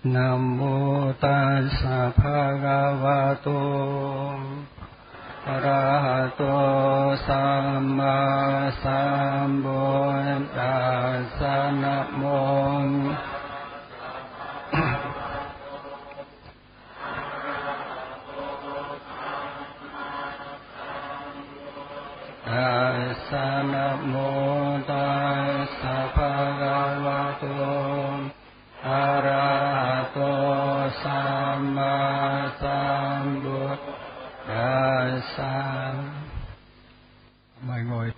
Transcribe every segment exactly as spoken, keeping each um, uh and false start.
Nam mô Tassa Bhagavato Arahato Samma Sambuddhassa. Nam mô Tassa. Nam mô Tassa Bhagavato Arahato Samma Sambuddhassa. Mời ngồi.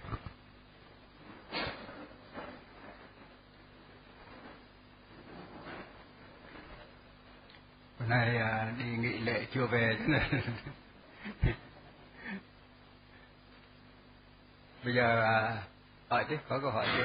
Hôm nay à, đi nghị lễ chưa về chứ này. Bây giờ à, hỏi chứ, có câu hỏi chứ?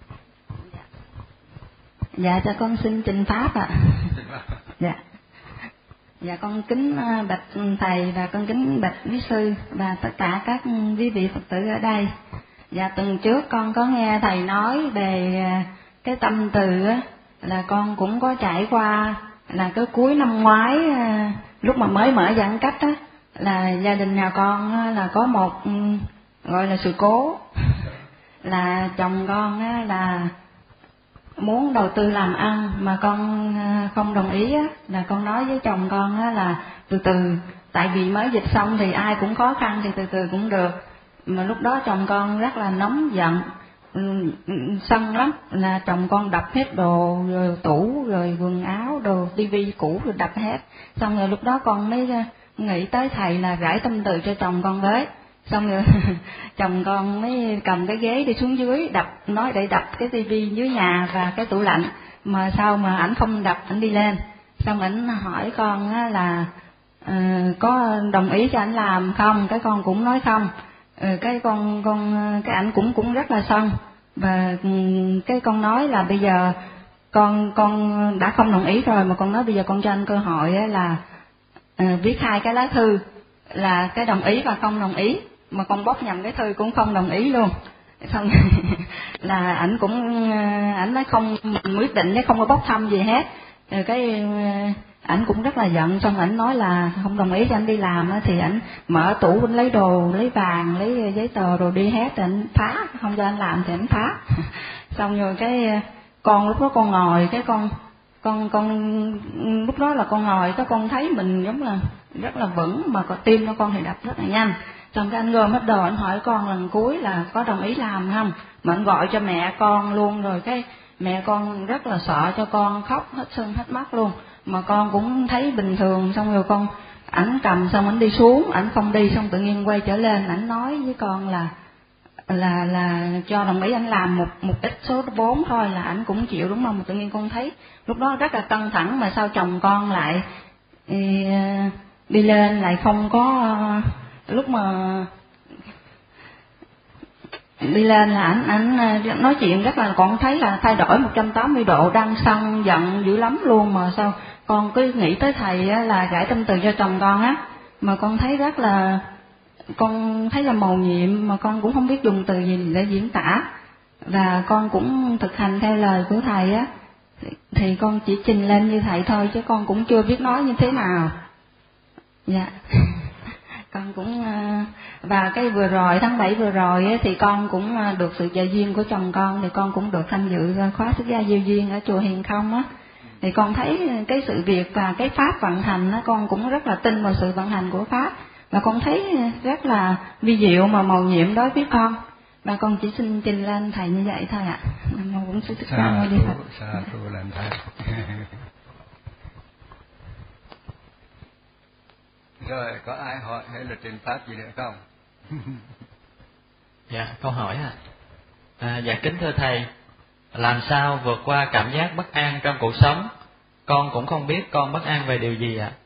Dạ, cho con xin trình pháp ạ. Dạ. Dạ, con kính bạch thầy và con kính bạch quý sư và tất cả các quý vị Phật tử ở đây. Dạ, tuần trước con có nghe thầy nói về cái tâm từ á, là con cũng có trải qua, là cái cuối năm ngoái lúc mà mới mở giãn cách á, là gia đình nhà con là có một gọi là sự cố, là chồng con á là muốn đầu tư làm ăn mà con không đồng ý á, là con nói với chồng con á là từ từ, tại vì mới dịch xong thì ai cũng khó khăn thì từ từ cũng được. Mà lúc đó chồng con rất là nóng giận, sân lắm, là chồng con đập hết đồ rồi tủ rồi quần áo đồ tivi cũ rồi đập hết. Xong rồi lúc đó con mới nghĩ tới thầy là rải tâm từ cho chồng con với. Xong rồi chồng con mới cầm cái ghế đi xuống dưới đập, nói để đập cái tivi dưới nhà và cái tủ lạnh, mà sao mà ảnh không đập, ảnh đi lên. Xong ảnh hỏi con á là uh, có đồng ý cho ảnh làm không, cái con cũng nói không. uh, cái con con cái ảnh cũng cũng rất là sân, và um, cái con nói là bây giờ con con đã không đồng ý rồi, mà con nói bây giờ con cho anh cơ hội á là uh, viết hai cái lá thư, là cái đồng ý và không đồng ý, mà con bóc nhầm cái thư cũng không đồng ý luôn. Xong là ảnh cũng ảnh nói không, mình quyết định chứ không có bóc thăm gì hết. Rồi cái ảnh cũng rất là giận, xong ảnh nói là không đồng ý cho anh đi làm á, thì ảnh mở tủ, ảnh lấy đồ, lấy vàng, lấy giấy tờ rồi đi hết, ảnh phá, không cho anh làm thì ảnh phá. Xong rồi cái con lúc đó con ngồi, cái con con con lúc đó là con ngồi, cái con thấy mình giống là rất là vững, mà có tim của con thì đập rất là nhanh. Xong cái anh gom hết đồ, anh hỏi con lần cuối là có đồng ý làm không, mà anh gọi cho mẹ con luôn. Rồi cái mẹ con rất là sợ cho con, khóc hết sưng hết mắt luôn, mà con cũng thấy bình thường. Xong rồi con ảnh cầm xong ảnh đi xuống, ảnh không đi, xong tự nhiên quay trở lên, ảnh nói với con là là là cho đồng ý ảnh làm một một ít số vốn thôi là ảnh cũng chịu, đúng không? Mà tự nhiên con thấy lúc đó rất là căng thẳng, mà sao chồng con lại đi, đi lên lại không có, lúc mà đi lên là ảnh ảnh nói chuyện rất là, con thấy là thay đổi một trăm tám mươi độ, đang sân giận dữ lắm luôn. Mà sao con cứ nghĩ tới thầy á, là rải tâm từ cho chồng con á, mà con thấy rất là, con thấy là mầu nhiệm, mà con cũng không biết dùng từ gì để diễn tả. Và con cũng thực hành theo lời của thầy á, thì con chỉ trình lên như thầy thôi, chứ con cũng chưa biết nói như thế nào. Dạ. Con cũng, và cái vừa rồi tháng bảy vừa rồi ấy, thì con cũng được sự trợ duyên của chồng con, thì con cũng được tham dự khóa xuất gia diệu duyên ở chùa Hiền Không á. Thì con thấy cái sự việc và cái pháp vận hành á, con cũng rất là tin vào sự vận hành của pháp, và con thấy rất là vi diệu mà mầu nhiệm đối với con. Và con chỉ xin trình lên thầy như vậy thôi ạ. Nam mô Bổn Sư Thích Ca Mâu Ni Phật. Sa tu làm thầy. Rồi, có ai hỏi hay là trình pháp gì nữa không? Dạ, câu hỏi à. à. Dạ kính thưa thầy, làm sao vượt qua cảm giác bất an trong cuộc sống? Con cũng không biết con bất an về điều gì ạ. À?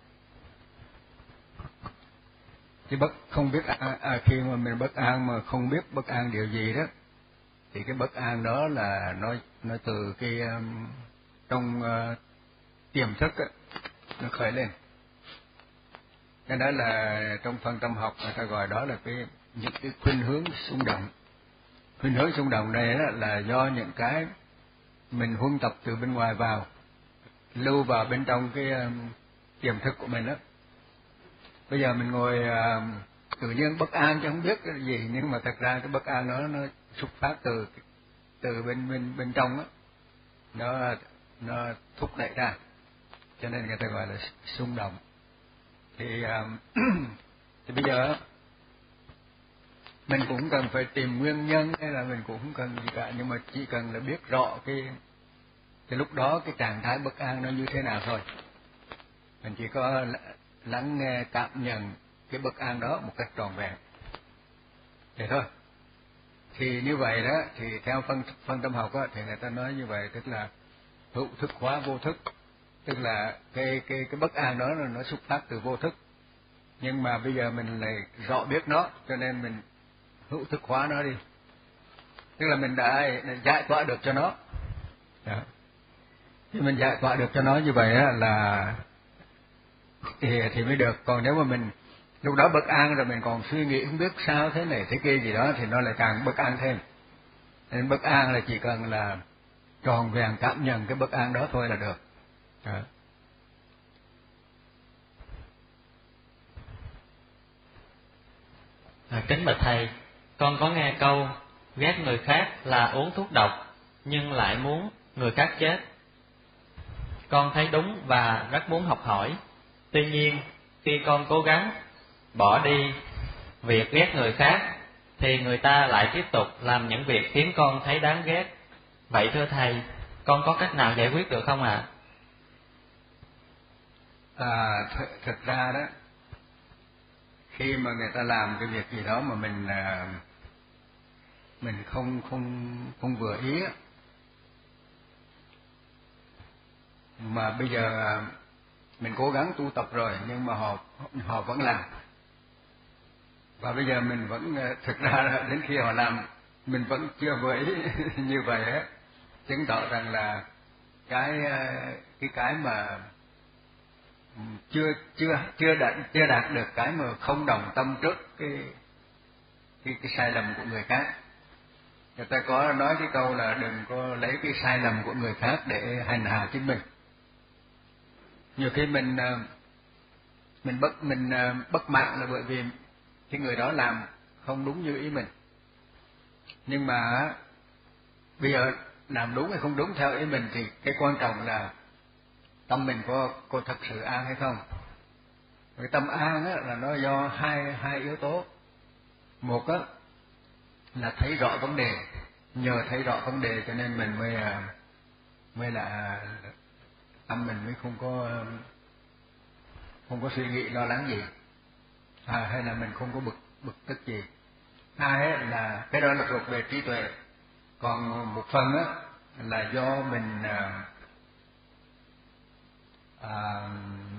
Chứ bất không biết à, à, khi mà mình bất an mà không biết bất an điều gì đó, thì cái bất an đó là nó nó từ cái um, trong uh, tiềm thức á, nó khởi lên. Cái đó là trong phân tâm học người ta gọi đó là cái những cái khuynh hướng xung động. Khuynh hướng xung động này đó là do những cái mình huân tập từ bên ngoài vào, lưu vào bên trong cái tiềm thức của mình đó. Bây giờ mình ngồi tự nhiên bất an chứ không biết cái gì, nhưng mà thật ra cái bất an đó nó xuất phát từ từ bên bên bên trong á, nó nó thúc đẩy ra, cho nên người ta gọi là xung động. Thì thì bây giờ mình cũng cần phải tìm nguyên nhân, hay là mình cũng không cần gì cả, nhưng mà chỉ cần là biết rõ cái cái lúc đó cái trạng thái bất an nó như thế nào thôi. Mình chỉ có lắng nghe, cảm nhận cái bất an đó một cách trọn vẹn vậy thôi. Thì như vậy đó, thì theo phân phân tâm học á, thì người ta nói như vậy, tức là hữu thức hóa vô thức, tức là cái cái cái bất an đó là nó xuất phát từ vô thức, nhưng mà bây giờ mình lại rõ biết nó, cho nên mình hữu thức hóa nó đi, tức là mình đã, đã giải tỏa được cho nó. Đó. Khi mình giải tỏa được cho nó như vậy á, là thì thì mới được. Còn nếu mà mình lúc đó bất an rồi mình còn suy nghĩ không biết sao thế này thế kia gì đó, thì nó lại càng bất an thêm. Nên bất an là chỉ cần là tròn vẹn cảm nhận cái bất an đó thôi là được. Đó. À, kính bạch thầy, con có nghe câu ghét người khác là uống thuốc độc nhưng lại muốn người khác chết. Con thấy đúng và rất muốn học hỏi. Tuy nhiên, khi con cố gắng bỏ đi việc ghét người khác, thì người ta lại tiếp tục làm những việc khiến con thấy đáng ghét. Vậy thưa thầy, con có cách nào giải quyết được không ạ? À, th thực ra đó, khi mà người ta làm cái việc gì đó mà mình mình không không không vừa ý, mà bây giờ mình cố gắng tu tập rồi nhưng mà họ họ vẫn làm, và bây giờ mình vẫn thực ra đến khi họ làm mình vẫn chưa vừa ý như vậy á, chứng tỏ rằng là cái cái cái mà chưa chưa chưa đạt chưa đạt được cái mà không đồng tâm trước cái cái cái sai lầm của người khác. Người ta có nói cái câu là đừng có lấy cái sai lầm của người khác để hành hạ chính mình. Nhiều khi mình mình bất mình bất mãn là bởi vì cái người đó làm không đúng như ý mình, nhưng mà bây giờ làm đúng hay không đúng theo ý mình thì cái quan trọng là tâm mình có có thật sự an hay không. Cái tâm an á, là nó do hai hai yếu tố. Một á, là thấy rõ vấn đề, nhờ thấy rõ vấn đề cho nên mình mới mới là tâm mình mới không có không có suy nghĩ lo lắng gì, à, hay là mình không có bực bực tức gì. Hai á, là cái đó là thuộc về trí tuệ. Còn một phần á là do mình à, à,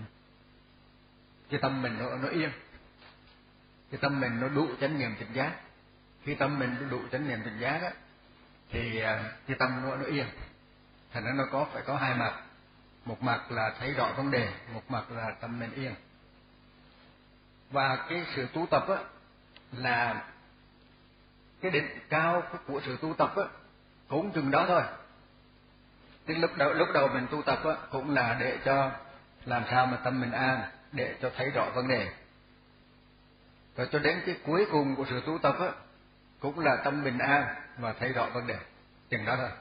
cái tâm mình nó, nó yên, cái tâm mình nó đủ chánh niệm tỉnh giác. Khi tâm mình nó đủ chánh niệm tỉnh giác á, thì cái tâm nó nó yên. Thành ra nó có phải có hai mặt, một mặt là thấy rõ vấn đề, một mặt là tâm mình yên. Và cái sự tu tập á là cái đỉnh cao của sự tu tập á cũng chừng đó thôi. Tức lúc đầu lúc đầu mình tu tập á cũng là để cho làm sao mà tâm mình an, để cho thấy rõ vấn đề. Rồi cho đến cái cuối cùng của sự tu tập á cũng là tâm bình an và thấy rõ vấn đề, chừng đó thôi.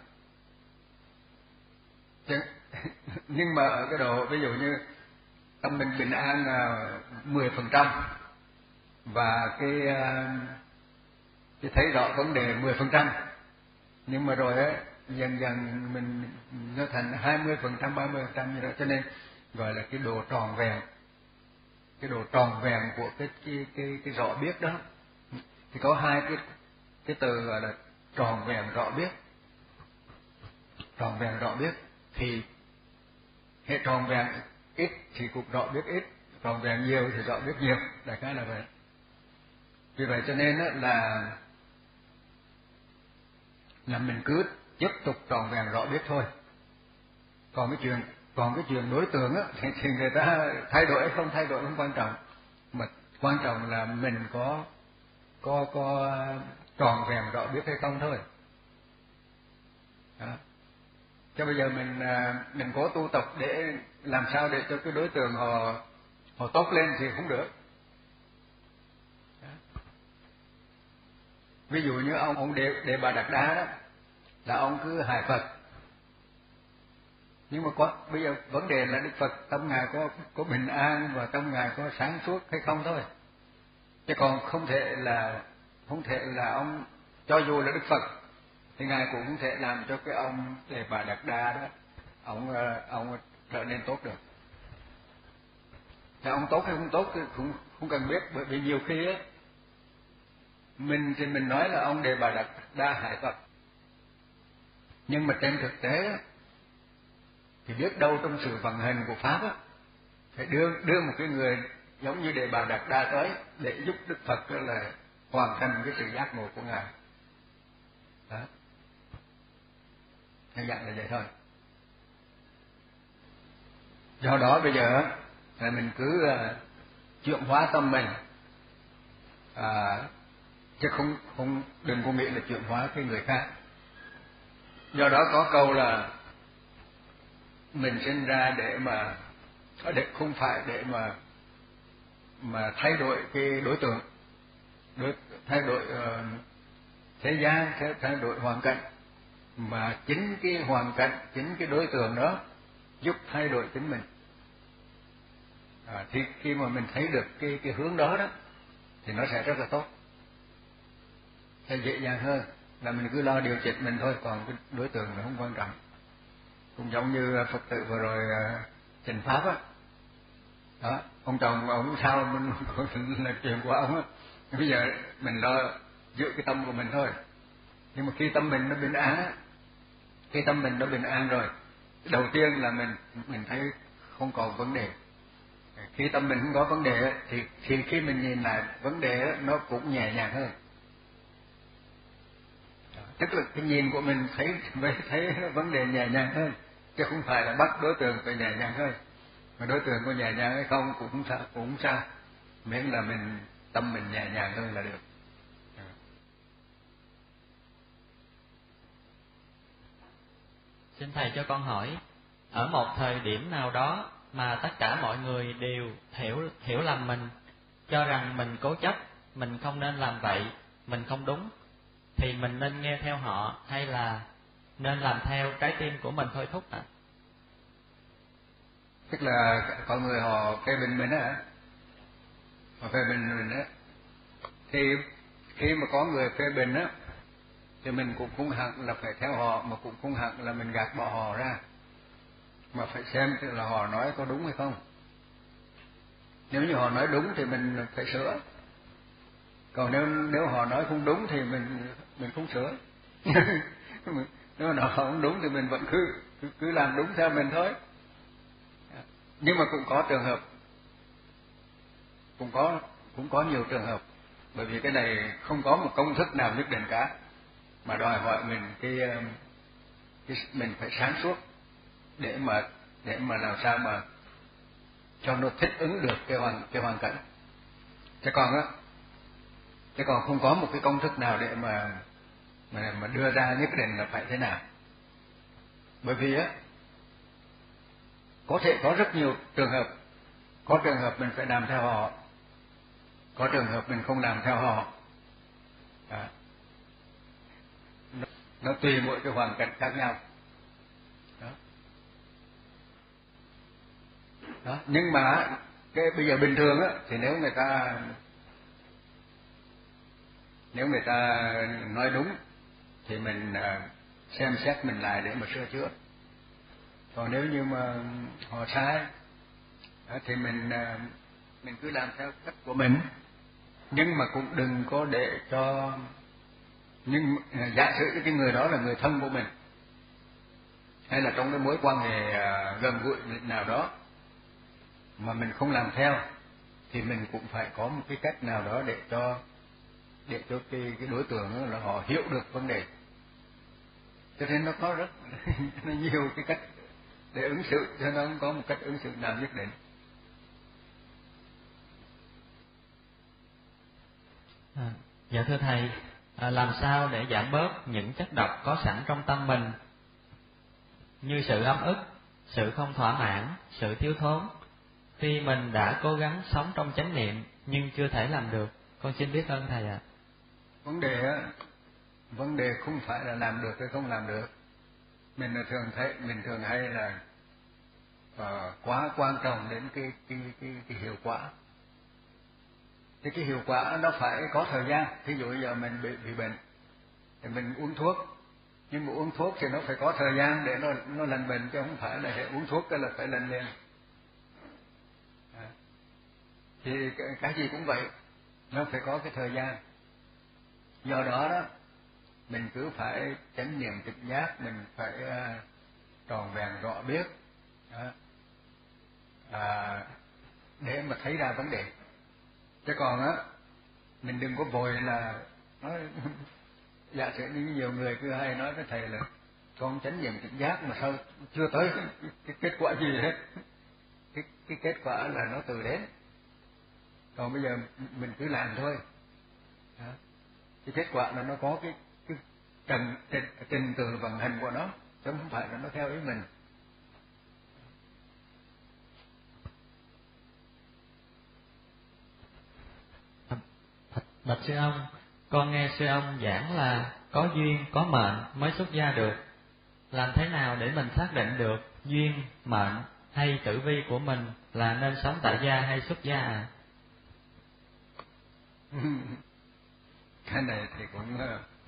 Chứ, nhưng mà ở cái độ ví dụ như tâm mình bình an mười phần trăm và cái cái thấy rõ vấn đề mười phần trăm, nhưng mà rồi á dần dần mình nó thành hai mươi phần trăm, ba mươi phần trăm như đó, cho nên gọi là cái độ tròn vẹn, cái độ tròn vẹn của cái cái cái cái rõ biết đó. Thì có hai cái cái từ gọi là tròn vẹn rõ biết. Tròn vẹn rõ biết thì hệ tròn vẹn ít thì cũng rõ biết ít, tròn vẹn nhiều thì rõ biết nhiều, đại khái là vậy. Vì vậy cho nên là là mình cứ tiếp tục tròn vẹn rõ biết thôi. Còn cái chuyện còn cái chuyện đối tượng á thì, thì người ta thay đổi hay không thay đổi không quan trọng, mà quan trọng là mình có có có tròn vẹn rõ biết hay không thôi. Đó. Cho bây giờ mình mình cố tu tập để làm sao để cho cái đối tượng họ họ tốt lên thì không được. Ví dụ như ông ông Đề, Đề Bà Đạt Đa đó là ông cứ hại Phật, nhưng mà có bây giờ vấn đề là Đức Phật tâm ngài có có bình an và tâm ngài có sáng suốt hay không thôi, chứ còn không thể là không thể là ông, cho dù là Đức Phật thì ngài cũng không thể làm cho cái ông Đề Bà Đạt Đa đó ông ông trở nên tốt được. Thì ông tốt hay không tốt thì cũng không cần biết, bởi vì nhiều khi á mình thì mình nói là ông Đề Bà Đạt Đa hại Phật, nhưng mà trên thực tế thì biết đâu trong sự vận hành của pháp á, phải đưa đưa một cái người giống như Đề Bà Đạt Đa tới để giúp Đức Phật là hoàn thành cái sự giác ngộ của ngài. Đó, nhân dạng là vậy thôi. Do đó bây giờ là mình cứ uh, chuyển hóa tâm mình, à, chứ không không đừng có nghĩ là chuyển hóa cái người khác. Do đó có câu là mình sinh ra để mà để không phải để mà mà thay đổi cái đối tượng, đối, thay đổi uh, thế gian, thay đổi hoàn cảnh, mà chính cái hoàn cảnh, chính cái đối tượng đó giúp thay đổi chính mình. À, thì khi mà mình thấy được cái cái hướng đó đó thì nó sẽ rất là tốt, sẽ dễ dàng hơn là mình cứ lo điều chỉnh mình thôi, còn cái đối tượng nó không quan trọng. Cũng giống như Phật tử vừa rồi uh, trình pháp á, đó, ông chồng ông sao mình là chuyện của ông á, bây giờ mình lo giữ cái tâm của mình thôi. Nhưng mà khi tâm mình nó bình an á, khi tâm mình nó bình an rồi, đầu tiên là mình mình thấy không còn vấn đề. Khi tâm mình không có vấn đề thì thì khi mình nhìn lại vấn đề nó cũng nhẹ nhàng hơn. Tức là cái nhìn của mình thấy thấy vấn đề nhẹ nhàng hơn, chứ không phải là bắt đối tượng phải nhẹ nhàng hơn. Mà đối tượng có nhẹ nhàng hay không cũng không sao, cũng không sao, miễn là mình tâm mình nhẹ nhàng hơn là được. Xin thầy cho con hỏi, ở một thời điểm nào đó mà tất cả mọi người đều hiểu hiểu lầm mình, cho rằng mình cố chấp, mình không nên làm vậy, mình không đúng, thì mình nên nghe theo họ hay là nên làm theo trái tim của mình thôi thúc ạ? À? Tức là có người họ phê bình mình á, họ phê bình mình á, thì khi mà có người phê bình á thì mình cũng không hẳn là phải theo họ, mà cũng không hẳn là mình gạt bỏ họ ra, mà phải xem là họ nói có đúng hay không. Nếu như họ nói đúng thì mình phải sửa, còn nếu nếu họ nói không đúng thì mình mình không sửa. Nếu mà họ không đúng thì mình vẫn cứ cứ, cứ làm đúng theo mình thôi. Nhưng mà cũng có trường hợp, cũng có cũng có nhiều trường hợp, bởi vì cái này không có một công thức nào nhất định cả, mà đòi hỏi mình cái, cái mình phải sáng suốt để mà để mà làm sao mà cho nó thích ứng được cái hoàn cái hoàn cảnh. Chứ còn á, chứ còn không có một cái công thức nào để mà mà mà đưa ra nhất định là phải thế nào. Bởi vì á, có thể có rất nhiều trường hợp, có trường hợp mình phải làm theo họ, có trường hợp mình không làm theo họ. À, nó, nó tùy mỗi cái hoàn cảnh khác nhau. Đó. Đó. Nhưng mà cái bây giờ bình thường á, thì nếu người ta nếu người ta nói đúng thì mình xem xét mình lại để mà sửa chữa. Còn nếu như mà họ sai thì mình mình cứ làm theo cách của mình, nhưng mà cũng đừng có để cho, nhưng giả sử cái người đó là người thân của mình, hay là trong cái mối quan hệ gần gũi nào đó mà mình không làm theo, thì mình cũng phải có một cái cách nào đó để cho để cho cái cái đối tượng đó là họ hiểu được vấn đề. Cho nên nó có rất nó nhiều cái cách để ứng xử, cho nó không có một cách ứng xử nào nhất định. À, dạ thưa thầy, à, làm sao để giảm bớt những chất độc có sẵn trong tâm mình như sự ấm ức, sự không thỏa mãn, sự thiếu thốn. Khi mình đã cố gắng sống trong chánh niệm nhưng chưa thể làm được. Con xin biết ơn thầy ạ. À. Vấn đề á, vấn đề không phải là làm được hay không làm được. Mình là thường thấy, mình thường hay là uh, quá quan trọng đến cái cái cái cái hiệu quả. Thì cái hiệu quả nó phải có thời gian. Thí dụ giờ mình bị bị bệnh thì mình uống thuốc, nhưng mà uống thuốc thì nó phải có thời gian để nó nó lành bệnh, chứ không phải là hệ uống thuốc cái là phải lành liền. À. Thì cái, cái gì cũng vậy, nó phải có cái thời gian. Do đó đó mình cứ phải chánh niệm tỉnh giác, mình phải uh, tròn vẹn rõ biết đó. À, để mà thấy ra vấn đề. Chứ còn á mình đừng có vội là nói giả sử như nhiều người cứ hay nói với thầy là con chánh niệm tỉnh giác mà sao chưa tới cái, cái, cái kết quả gì hết. Cái, cái kết quả là nó từ đến. Còn bây giờ mình cứ làm thôi. Đó. Cái kết quả là nó có cái cái trình, trình, trình tự vận hành của nó, chứ không phải là nó theo ý mình. Bạch sư ông, con nghe sư ông giảng là có duyên, có mệnh mới xuất gia được. Làm thế nào để mình xác định được duyên, mệnh hay tử vi của mình là nên sống tại gia hay xuất gia à? Cái này thì cũng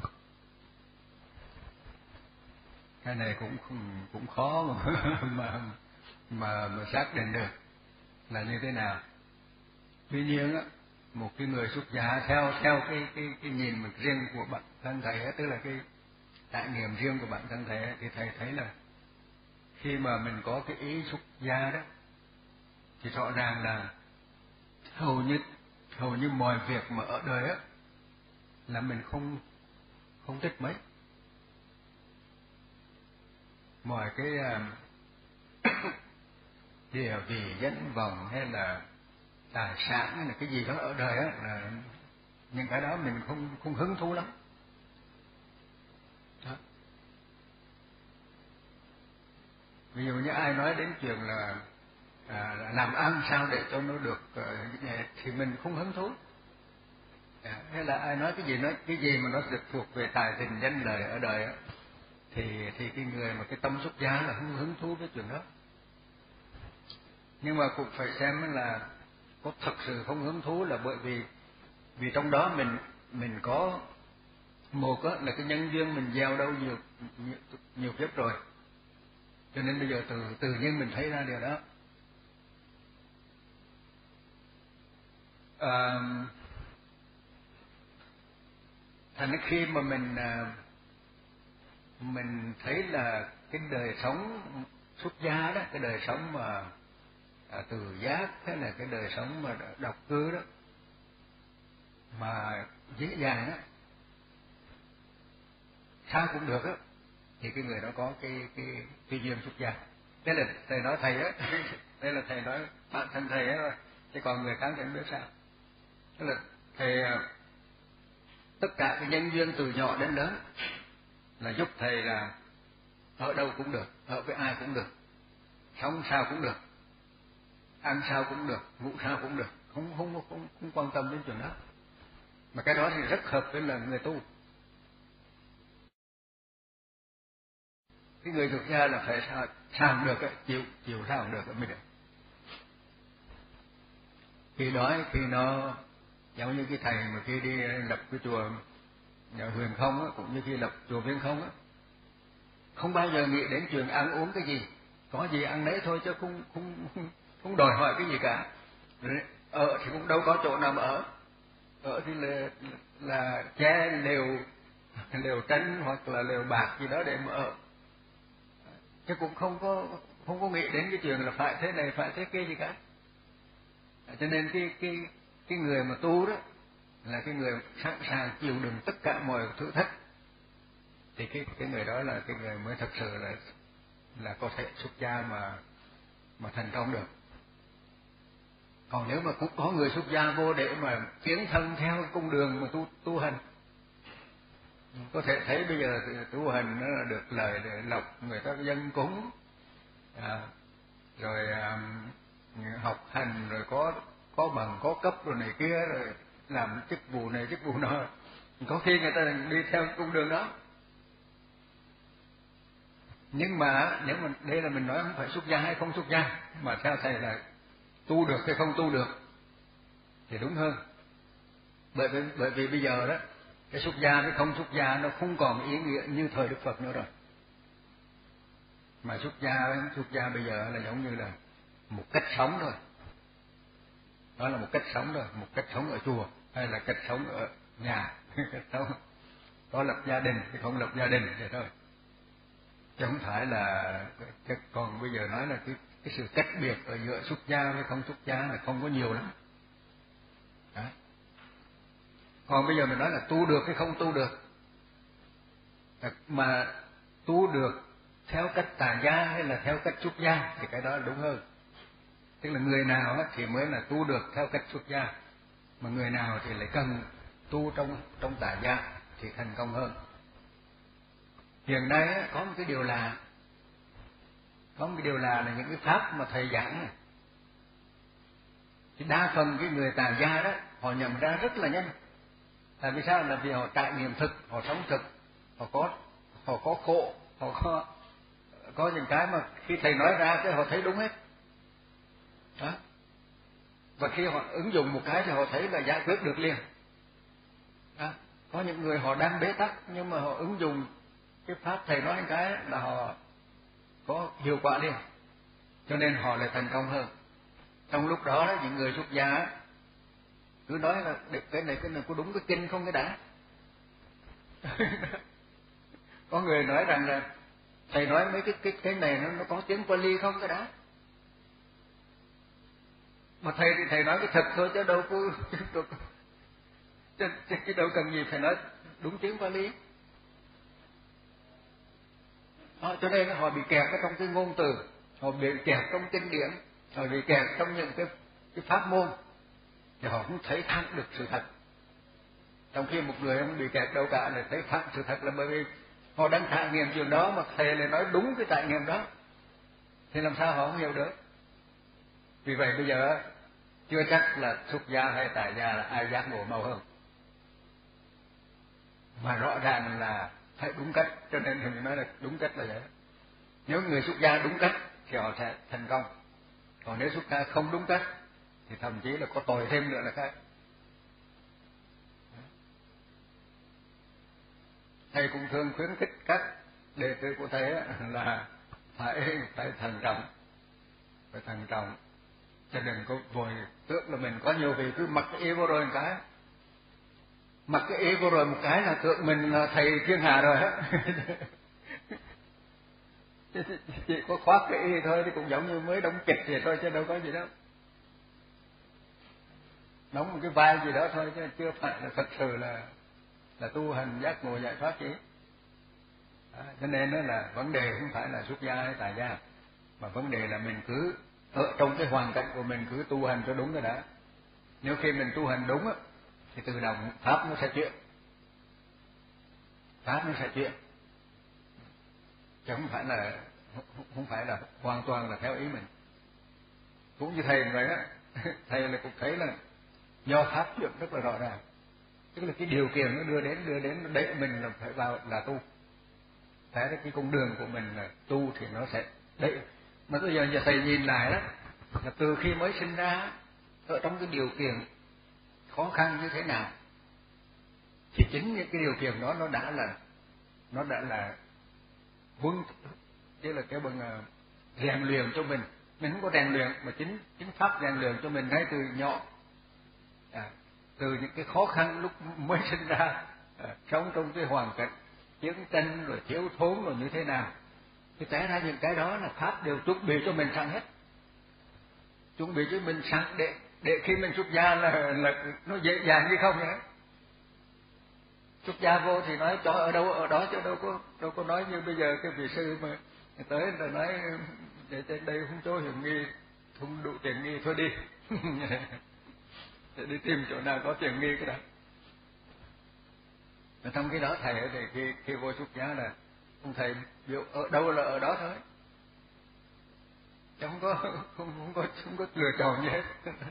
cái này cũng cũng, cũng khó mà, mà mà mà xác định được là như thế nào. Tuy nhiên á, một cái người xuất gia theo theo cái cái cái nhìn mực riêng của bản thân thầy ấy, tức là cái trải nghiệm riêng của bản thân thầy ấy, thì thầy thấy là khi mà mình có cái ý xuất gia đó thì rõ ràng là hầu như hầu như mọi việc mà ở đời á là mình không không thích mấy. Mọi cái uh, địa vị danh vọng hay là tài sản hay là cái gì đó ở đời á là những cái đó mình không không hứng thú lắm. Đó. Ví dụ như ai nói đến chuyện là à, làm ăn sao để cho nó được uh, thì mình không hứng thú. À, hay là ai nói cái gì nói cái gì mà nó được thuộc về tài tình danh lợi ở đời á, thì thì cái người mà cái tâm xuất gia là không hứng thú với chuyện đó. Nhưng mà cũng phải xem là có thật sự không hứng thú là bởi vì vì trong đó mình mình có một á, là cái nhân duyên mình gieo đâu nhiều nhiều, nhiều kiếp rồi, cho nên bây giờ từ tự nhiên mình thấy ra điều đó. À, thành khi mà mình mình thấy là cái đời sống xuất gia đó, cái đời sống mà à, từ giác, thế là cái đời sống mà độc cư đó mà dễ dàng á, sao cũng được á, thì cái người đó có cái cái cái duyên xuất gia. Thế là thầy nói thầy á, đây là thầy nói bản thân thầy á, chứ còn người khác thì không biết sao. Tức là thầy tất cả cái nhân duyên từ nhỏ đến lớn là giúp thầy là ở đâu cũng được, ở với ai cũng được, sống sao cũng được, ăn sao cũng được, ngủ sao cũng được, không không không không quan tâm đến chuyện đó. Mà cái đó thì rất hợp với là người tu. Cái người xuất gia là phải sao sao được ấy, chịu chịu sao cũng được mới được. Khi đói khi nó giống như cái thầy mà khi đi lập cái chùa nhà Huyền Không á, cũng như khi lập chùa Viên Không á, không bao giờ nghĩ đến chuyện ăn uống cái gì, có gì ăn nấy thôi chứ không không không, không đòi hỏi cái gì cả. Ở thì cũng đâu có chỗ nào mà ở, ở thì là là che lều lều tranh hoặc là lều bạc gì đó để mà ở, chứ cũng không có không có nghĩ đến cái chuyện là phải thế này phải thế kia gì cả. Cho nên cái cái cái người mà tu đó là cái người sẵn sàng chịu đựng tất cả mọi thử thách, thì cái cái người đó là cái người mới thật sự là là có thể xuất gia mà mà thành công được. Còn nếu mà cũng có người xuất gia vô để mà tiến thân theo cung đường mà tu tu hành Có thể thấy bây giờ tu hành nó được lời để lộc người ta dân cúng, à, rồi à, học hành, rồi có có bằng có cấp rồi này kia, rồi làm chức vụ này chức vụ nọ, có khi người ta đi theo cung đường đó. Nhưng mà nếu mà đây là mình nói không phải xuất gia hay không xuất gia, mà theo thầy là tu được hay không tu được thì đúng hơn. Bởi vì bởi vì bây giờ đó, cái xuất gia với không xuất gia nó không còn ý nghĩa như thời Đức Phật nữa rồi. Mà xuất gia xuất gia bây giờ là giống như là một cách sống thôi. Đó là một cách sống thôi, một cách sống ở chùa hay là cách sống ở nhà, cách sống có lập gia đình thì không lập gia đình vậy thôi. Chứ không phải là, còn bây giờ nói là cái cái sự cách biệt ở giữa xuất gia với không xuất gia là không có nhiều lắm. Đó. Còn bây giờ mình nói là tu được hay không tu được, mà tu được theo cách tà gia hay là theo cách xuất gia thì cái đó là đúng hơn. Tức là người nào thì mới là tu được theo cách xuất gia, mà người nào thì lại cần tu trong trong tà gia thì thành công hơn. Hiện nay có một cái điều là có một cái điều là là những cái pháp mà thầy giảng này, thì đa phần cái người tà gia đó họ nhận ra rất là nhanh. Tại vì sao? Là vì họ trải nghiệm thực, họ sống thực, họ có họ có khổ, họ có có những cái mà khi thầy nói ra cái họ thấy đúng hết. Đó. Và khi họ ứng dụng một cái thì họ thấy là giải quyết được liền. Đó. Có những người họ đang bế tắc nhưng mà họ ứng dụng cái pháp thầy nói cái là họ có hiệu quả liền, cho nên họ lại thành công hơn. Trong lúc đó, đó những người xuất gia cứ nói là cái này cái này có đúng cái kinh không cái đã. Có người nói rằng là thầy nói mấy cái cái cái này nó nó có tiếng Pali không cái đã. Mà thầy thì thầy nói cái thật thôi chứ đâu có chứ, chứ, chứ đâu cần gì phải nói đúng tiếng Pali. Đó, cho nên họ bị kẹt ở trong cái ngôn từ, họ bị kẹt trong kinh điển, họ bị kẹt trong những cái cái pháp môn, thì họ không thấy thẳng được sự thật. Trong khi một người không bị kẹt đâu cả là thấy thẳng sự thật, là bởi vì họ đang trải nghiệm chuyện đó mà thầy lại nói đúng cái trải nghiệm đó, thì làm sao họ không hiểu được. Vì vậy bây giờ chưa chắc là xuất gia hay tại gia là ai giác ngộ mau hơn, mà rõ ràng là phải đúng cách, cho nên mình nói là đúng cách là vậy. Nếu người xuất gia đúng cách thì họ sẽ thành công, còn nếu xuất gia không đúng cách thì thậm chí là có tội thêm nữa là khác. Thầy cũng thường khuyến khích các đệ tử của thầy là phải phải thận trọng, phải thận trọng, chứ đừng có vội tưởng là mình có nhiều vị cứ mặc cái y vô rồi một cái, mặc cái y vô rồi một cái là tưởng mình là thầy thiên hạ rồi á. Chỉ có khoác cái y thôi thì cũng giống như mới đóng kịch vậy thôi chứ đâu có gì đâu, đóng một cái vai gì đó thôi chứ chưa phải là thật sự là là tu hành giác ngộ giải thoát gì. Đó, cho nên đó là vấn đề không phải là xuất gia hay tại gia, mà vấn đề là mình cứ ở trong cái hoàn cảnh của mình cứ tu hành cho đúng cái đã. Nếu khi mình tu hành đúng á thì tự động pháp nó sẽ chuyển, pháp nó sẽ chuyển, chứ không phải là không phải là hoàn toàn là theo ý mình. Cũng như thầy vậy á, thầy là cũng thấy là do pháp chuyển rất là rõ ràng, tức là cái điều kiện nó đưa đến đưa đến nó để mình là phải vào là tu. Thế cái con đường của mình là tu thì nó sẽ đấy. Mà bây giờ giờ thầy nhìn lại đó, là từ khi mới sinh ra ở trong cái điều kiện khó khăn như thế nào, thì chính những cái điều kiện đó nó đã là nó đã là huấn, tức là cái bằng rèn luyện cho mình. Mình không có rèn luyện mà chính chính pháp rèn luyện cho mình ngay từ nhỏ, à, từ những cái khó khăn lúc mới sinh ra, à, sống trong cái hoàn cảnh chiến tranh rồi thiếu thốn rồi như thế nào, thì té ra những cái đó là pháp đều chuẩn bị cho mình sẵn hết, chuẩn bị cho mình sẵn để để khi mình xuất gia là là nó dễ dàng như không vậy. Xuất gia vô thì nói cho ở đâu ở đó, chứ đâu có đâu có nói như bây giờ cái vị sư mà tới là nói để trên đây không chỗ hiểm nghi, không đủ tiền nghi thôi đi. Để đi tìm chỗ nào có tiền nghi cái đó. Và trong cái đó thầy thì khi khi vô xuất gia là ông thầy biểu ở đâu là ở đó thôi, chứ không có không, không có không có lựa chọn gì hết.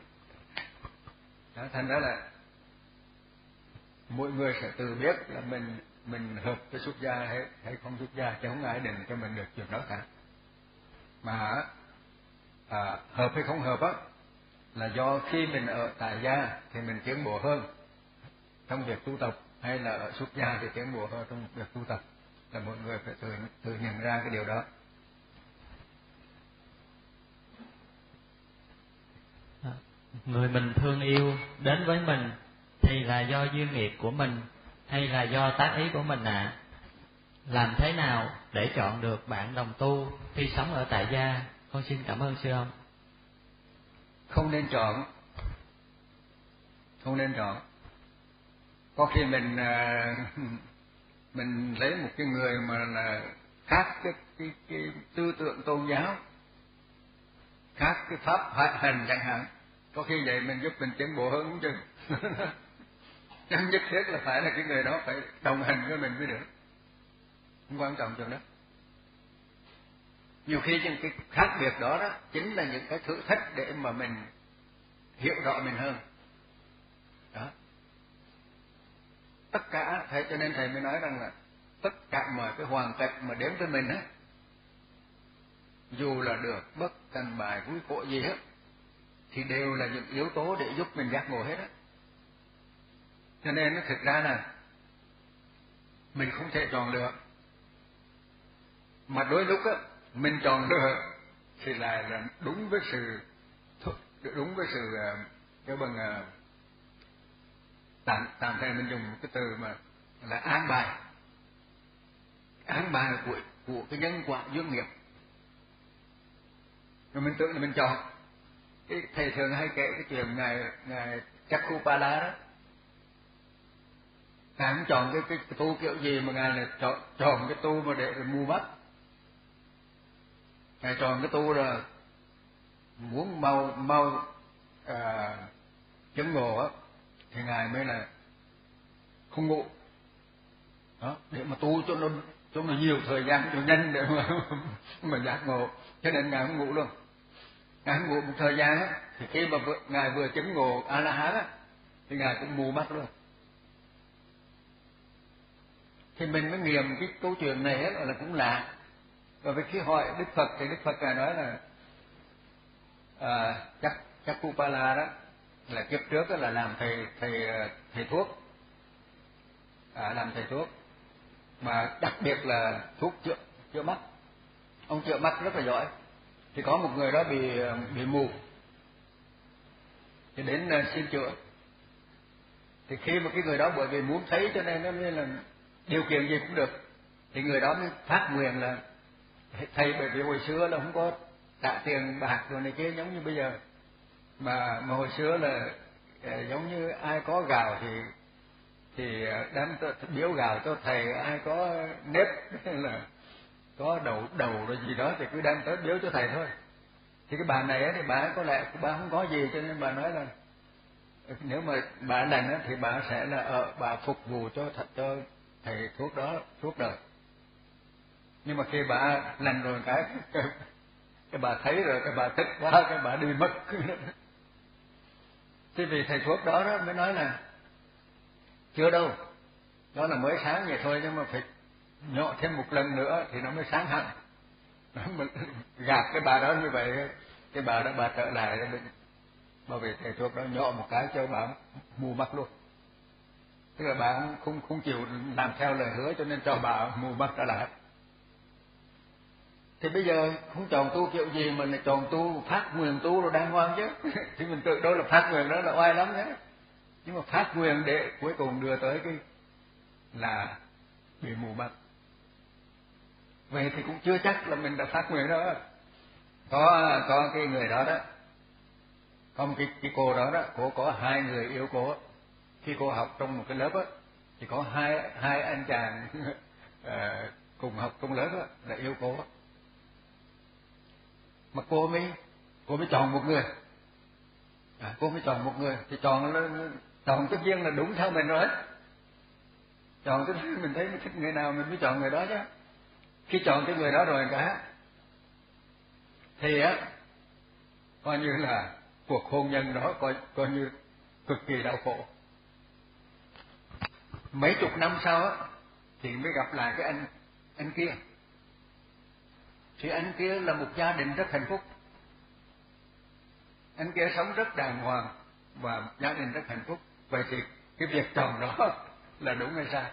Đó, thành ra là mỗi người sẽ tự biết là mình mình hợp với xuất gia hay hay không xuất gia, chứ không ai định cho mình được chuyện đó cả. Mà à, hợp hay không hợp á là do khi mình ở tại gia thì mình tiến bộ hơn trong việc tu tập, hay là ở xuất gia thì tiến bộ hơn trong việc tu tập, là mọi người phải tự tự nhận ra cái điều đó. Người mình thương yêu đến với mình thì là do duyên nghiệp của mình hay là do tác ý của mình ạ? À? Làm thế nào để chọn được bạn đồng tu khi sống ở tại gia? Con xin cảm ơn sư ông. Không nên chọn, không nên chọn. Có khi mình mình lấy một cái người mà là khác cái cái, cái tư tưởng tôn giáo, khác cái pháp hành chẳng hạn, có khi vậy mình giúp mình tiến bộ hơn cũng chừng. Chẳng nhất thiết là phải là cái người đó phải đồng hành với mình mới được, không quan trọng chuyện đó. Nhiều khi những cái khác biệt đó đó chính là những cái thử thách để mà mình hiểu rõ mình hơn. Đó. Tất cả thầy, cho nên thầy mới nói rằng là tất cả mọi cái hoàn cảnh mà đến với mình á, dù là được bất thành bài vui khổ gì hết, thì đều là những yếu tố để giúp mình giác ngộ hết á. Cho nên nó thực ra là mình không thể chọn lựa, mà đôi lúc á mình chọn lựa thì lại là đúng với sự đúng với sự cái bằng tạm tạm thời mình dùng cái từ mà là an bài, an bài của của cái nhân quả duyên nghiệp, rồi mình tưởng là mình chọn. Cái thầy thường hay kể cái chuyện ngài ngài Chakkupala đó, ngài không chọn cái, cái, cái tu kiểu gì mà ngài là chọn chọn cái tu mà để mù mắt. Ngài chọn cái tu là muốn mau mau à, chứng ngộ á, thì ngài mới là không ngủ đó, để mà tu cho nó cho nó nhiều thời gian, cho nhanh để mà mà giác ngộ. Cho nên ngài không ngủ luôn. Ngài không ngủ một thời gian á, thì khi mà vừa, ngài vừa chứng ngộ A La Hán á, thì ngài cũng mù mắt luôn. Thì mình mới nghiệm cái câu chuyện này hết là cũng lạ. Và vì khi hỏi Đức Phật thì Đức Phật ngài nói là à, chắc chắc Kupala đó là kiếp trước đó là làm thầy thầy thầy thuốc, à, làm thầy thuốc, mà đặc biệt là thuốc chữa chữa mắt. Ông chữa mắt rất là giỏi. Thì có một người đó bị bị mù, thì đến xin chữa. Thì khi mà cái người đó bởi vì muốn thấy cho nên nó nên là điều kiện gì cũng được, thì người đó mới phát nguyện là thầy, bởi vì hồi xưa là không có trả tiền bạc rồi này kia giống như bây giờ, mà mà hồi xưa là giống như ai có gạo thì thì đem biếu gạo cho thầy, ai có nếp là có đầu đầu rồi gì đó thì cứ đem tới biếu cho thầy thôi. Thì cái bà này thì bà có lẽ bà không có gì, cho nên bà nói là nếu mà bà lành thì bà sẽ là ở bà phục vụ cho thật cho thầy thuốc đó suốt đời. Nhưng mà khi bà lành rồi cái cái bà thấy rồi cái bà tức quá, cái bà đi mất. Thế vì thầy thuốc đó, đó mới nói là chưa đâu, đó là mới sáng vậy thôi, nhưng mà phải nhọ thêm một lần nữa thì nó mới sáng hẳn. Mình gạt cái bà đó như vậy, cái bà đó bà trở lại bởi vì thầy thuốc đó nhọ một cái cho bà mù mắt luôn. Tức là bà không không, không chịu làm theo lời hứa, cho nên cho bà mù mắt trở lại. Thì bây giờ không chọn tu kiểu gì mà lại chọn tu phát nguyện tu rồi đàng hoàng chứ. Thì mình tự đâu là phát nguyện đó là oai lắm đấy. Nhưng mà phát nguyện để cuối cùng đưa tới cái là bị mù mắt. Vậy thì cũng chưa chắc là mình đã phát nguyện đó. Có có cái người đó đó, có một cái, cái cô đó đó, cô có hai người yêu cô. Khi cô học trong một cái lớp á, thì có hai hai anh chàng uh, cùng học trong lớp á, là yêu cô. Mà cô mới cô mới chọn một người, à, cô mới chọn một người thì chọn chọn tất nhiên là đúng theo mình rồi. Chọn cái mình thấy mình thích người nào mình mới chọn người đó chứ. Khi chọn cái người đó rồi cả thì á coi như là cuộc hôn nhân đó coi coi như cực kỳ đau khổ. Mấy chục năm sau á thì mới gặp lại cái anh anh kia. Thì anh kia là một gia đình rất hạnh phúc. Anh kia sống rất đàng hoàng và gia đình rất hạnh phúc. Vậy thì cái việc chọn đó là đúng hay sai?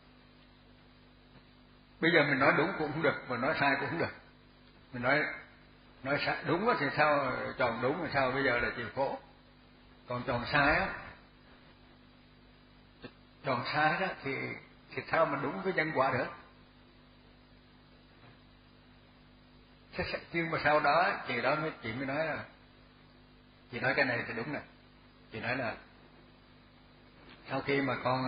Bây giờ mình nói đúng cũng không được, mà nói sai cũng không được. Mình nói nói sai, đúng thì sao chọn đúng, thì sao bây giờ là chịu khổ. Còn chọn sai á, chọn sai đó thì thì sao mà đúng với nhân quả được. Nhưng mà sau đó chị đó mới chị mới nói là chị nói cái này thì đúng nè. Chị nói là sau khi mà con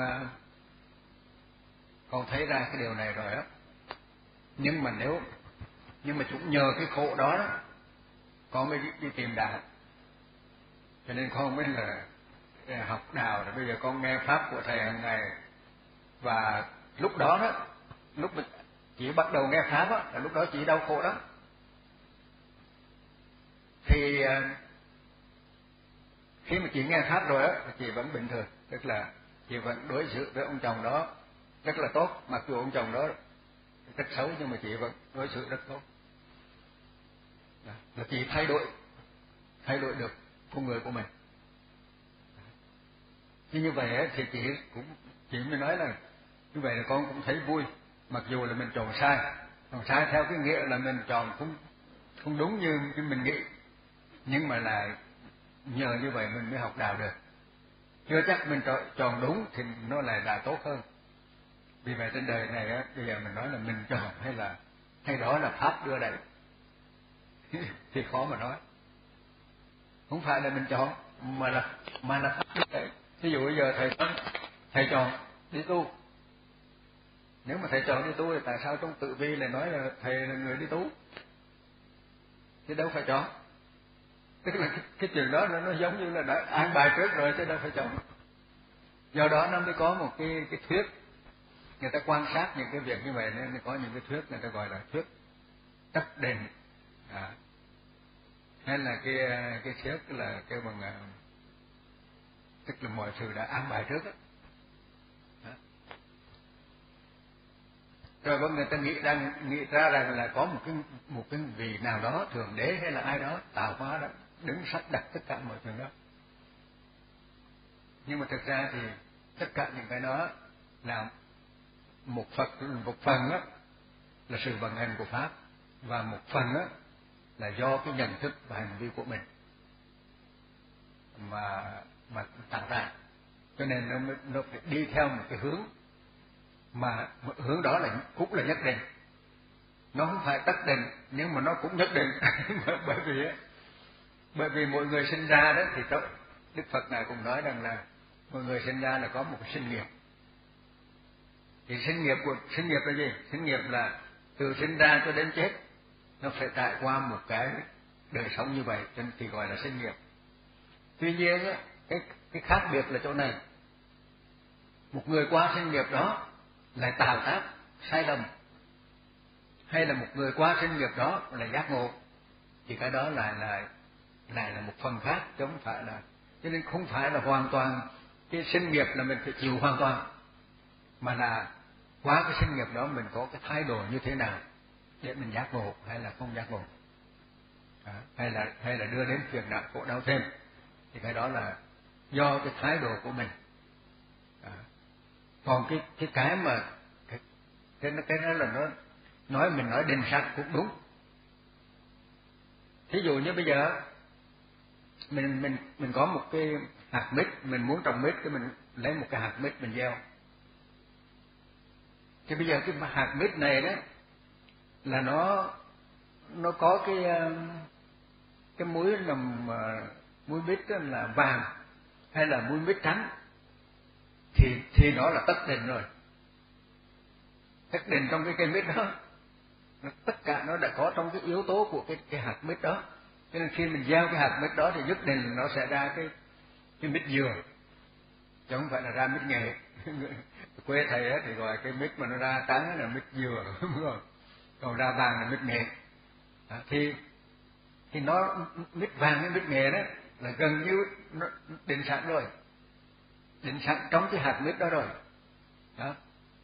con thấy ra cái điều này rồi á, nhưng mà nếu nhưng mà cũng nhờ cái khổ đó đó con mới đi, đi tìm đạo. Cho nên con mới là học đạo, rồi bây giờ con nghe pháp của thầy hàng ngày. Và lúc đó đó, lúc mà chị bắt đầu nghe pháp á, là lúc đó chị đau khổ lắm. Thì khi mà chị nghe pháp rồi á, chị vẫn bình thường, tức là chị vẫn đối xử với ông chồng đó rất là tốt, mặc dù ông chồng đó rất xấu nhưng mà chị vẫn đối xử rất tốt. Là chị thay đổi, thay đổi được con người của mình. Chứ như vậy ấy, thì chị cũng chị mới nói là như vậy là con cũng thấy vui, mặc dù là mình chọn sai, chọn sai theo cái nghĩa là mình chọn không không đúng như cái mình nghĩ, nhưng mà là nhờ như vậy mình mới học đạo được. Chưa chắc mình chọn, chọn đúng thì nó lại là tốt hơn. Vì vậy trên đời này á, bây giờ mình nói là mình chọn hay là hay đó là pháp đưa đẩy thì khó mà nói. Không phải là mình chọn mà là mà là pháp đưa đẩy. Ví dụ bây giờ thầy thầy chọn đi tu, nếu mà thầy chọn đi tu thì tại sao trong tự vi lại nói là thầy là người đi tu? Chứ đâu phải chọn. Tức là cái, cái chuyện đó nó, nó giống như là đã an bài trước rồi chứ đâu phải chọn. Do đó nó mới có một cái cái thuyết, người ta quan sát những cái việc như vậy nên có những cái thuyết người ta gọi là thuyết tất định, à, hay là cái cái thuyết là cái bằng tức là mọi sự đã an bài trước đó. Đó. Rồi có người ta nghĩ rằng nghĩ ra rằng là có một cái một cái vị nào đó, thượng đế hay là ai đó tạo hóa đó đứng sắp đặt tất cả mọi chuyện đó. Nhưng mà thực ra thì tất cả những cái đó là một Phật một phần đó là sự vận hành của pháp, và một phần đó là do cái nhận thức và hành vi của mình mà mà tạo ra. Cho nên nó nó phải đi theo một cái hướng mà hướng đó là cũng là nhất định. Nó không phải tất định nhưng mà nó cũng nhất định. bởi vì bởi vì mỗi người sinh ra đó thì đó, Đức Phật này cũng nói rằng là mọi người sinh ra là có một cái sinh nghiệp. Thì sinh nghiệp của sinh nghiệp là gì? Sinh nghiệp là từ sinh ra cho đến chết nó phải trải qua một cái đời sống như vậy, cho nên thì gọi là sinh nghiệp. Tuy nhiên á, cái cái khác biệt là chỗ này. Một người qua sinh nghiệp đó lại tạo tác sai lầm, hay là một người qua sinh nghiệp đó là giác ngộ, thì cái đó lại là lại là một phần khác, chứ không phải là. Cho nên không phải là hoàn toàn cái sinh nghiệp là mình phải chịu hoàn toàn, mà là qua cái sinh nghiệp đó mình có cái thái độ như thế nào để mình giác ngộ hay là không giác ngộ, à, hay là hay là đưa đến phiền não khổ đau thêm, thì cái đó là do cái thái độ của mình. À, còn cái cái cái mà cái cái nó cái đó là nó nói mình nói định sắc cũng đúng. Thí dụ như bây giờ mình mình mình có một cái hạt mít, mình muốn trồng mít, cái mình lấy một cái hạt mít mình gieo. Thì bây giờ cái hạt mít này đó là nó nó có cái cái muối nằm muối mít đó là vàng hay là muối mít trắng, thì thì nó là tất định rồi. Tất định trong cái cây mít đó, nó, tất cả nó đã có trong cái yếu tố của cái cái hạt mít đó. Cho nên khi mình gieo cái hạt mít đó thì nhất định nó sẽ ra cái cái mít dừa, chứ không phải là ra mít nghệ. quê thầy á thì gọi cái mít mà nó ra trắng là mít dừa, đúng không? Còn ra vàng là mít nghệ. À, thì thì nó mít vàng với mít nghệ đó là gần như nó định sẵn rồi, định sẵn trong cái hạt mít đó rồi. Đó.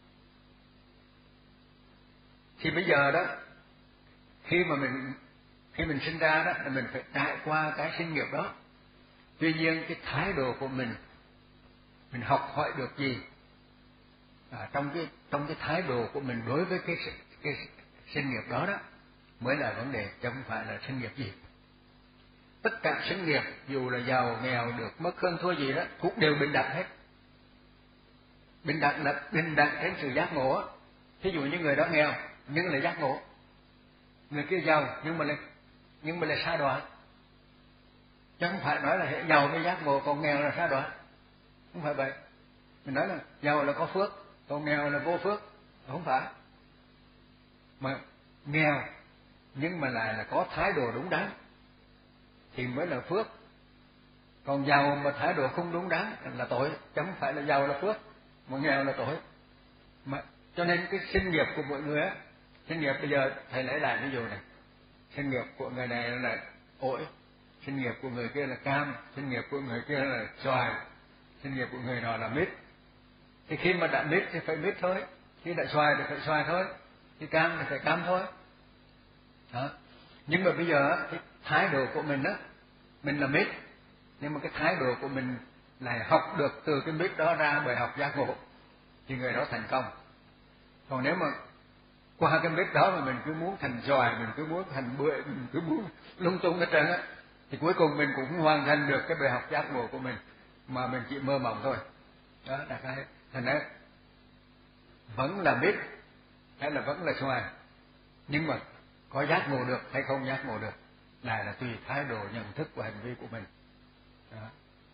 Thì bây giờ đó, khi mà mình khi mình sinh ra đó là mình phải trải qua cái sinh nghiệp đó. Tuy nhiên cái thái độ của mình, mình học hỏi được gì à, trong cái trong cái thái độ của mình đối với cái cái sinh nghiệp đó đó mới là vấn đề, chứ không phải là sinh nghiệp gì. Tất cả sinh nghiệp dù là giàu nghèo được mất hơn thua gì đó cũng đều bình đẳng hết. Bình đẳng là bình đẳng trên sự giác ngộ. Thí dụ như người đó nghèo nhưng là giác ngộ, người kia giàu nhưng mà là nhưng mà là sa đọa. Chứ không phải nói là hệ giàu mới giác ngộ, còn nghèo là sa đọa. Không phải vậy. Mình nói là giàu là có phước, còn nghèo là vô phước. Không phải. Mà nghèo nhưng mà lại là có thái độ đúng đắn thì mới là phước. Còn giàu mà thái độ không đúng đắn là tội. Chứ không phải là giàu là phước, mà nghèo là tội. Mà cho nên cái sinh nghiệp của mọi người á, sinh nghiệp bây giờ thầy lấy lại ví dụ này, sinh nghiệp của người này là ổi, sinh nghiệp của người kia là cam, sinh nghiệp của người kia là xoài, sinh nghiệp của người nọ là mít. Thì khi mà đã mít thì phải mít thôi, khi đã xoài thì phải xoài thôi, khi cam thì phải cam thôi. Đó. Nhưng mà bây giờ cái thái độ của mình á, mình là mít, nhưng mà cái thái độ của mình lại học được từ cái mít đó ra bởi học giác ngộ, thì người đó thành công. Còn nếu mà qua cái mít đó mà mình cứ muốn thành xoài, mình cứ muốn thành bưởi, mình cứ muốn lung tung hết trơn á, thì cuối cùng mình cũng không hoàn thành được cái bài học giác ngộ của mình, mà mình chỉ mơ mộng thôi. Đó là cái thành ra vẫn là mít hay là vẫn là xoài, nhưng mà có giác ngộ được hay không giác ngộ được này là tùy thái độ nhận thức và hành vi của mình. Đó.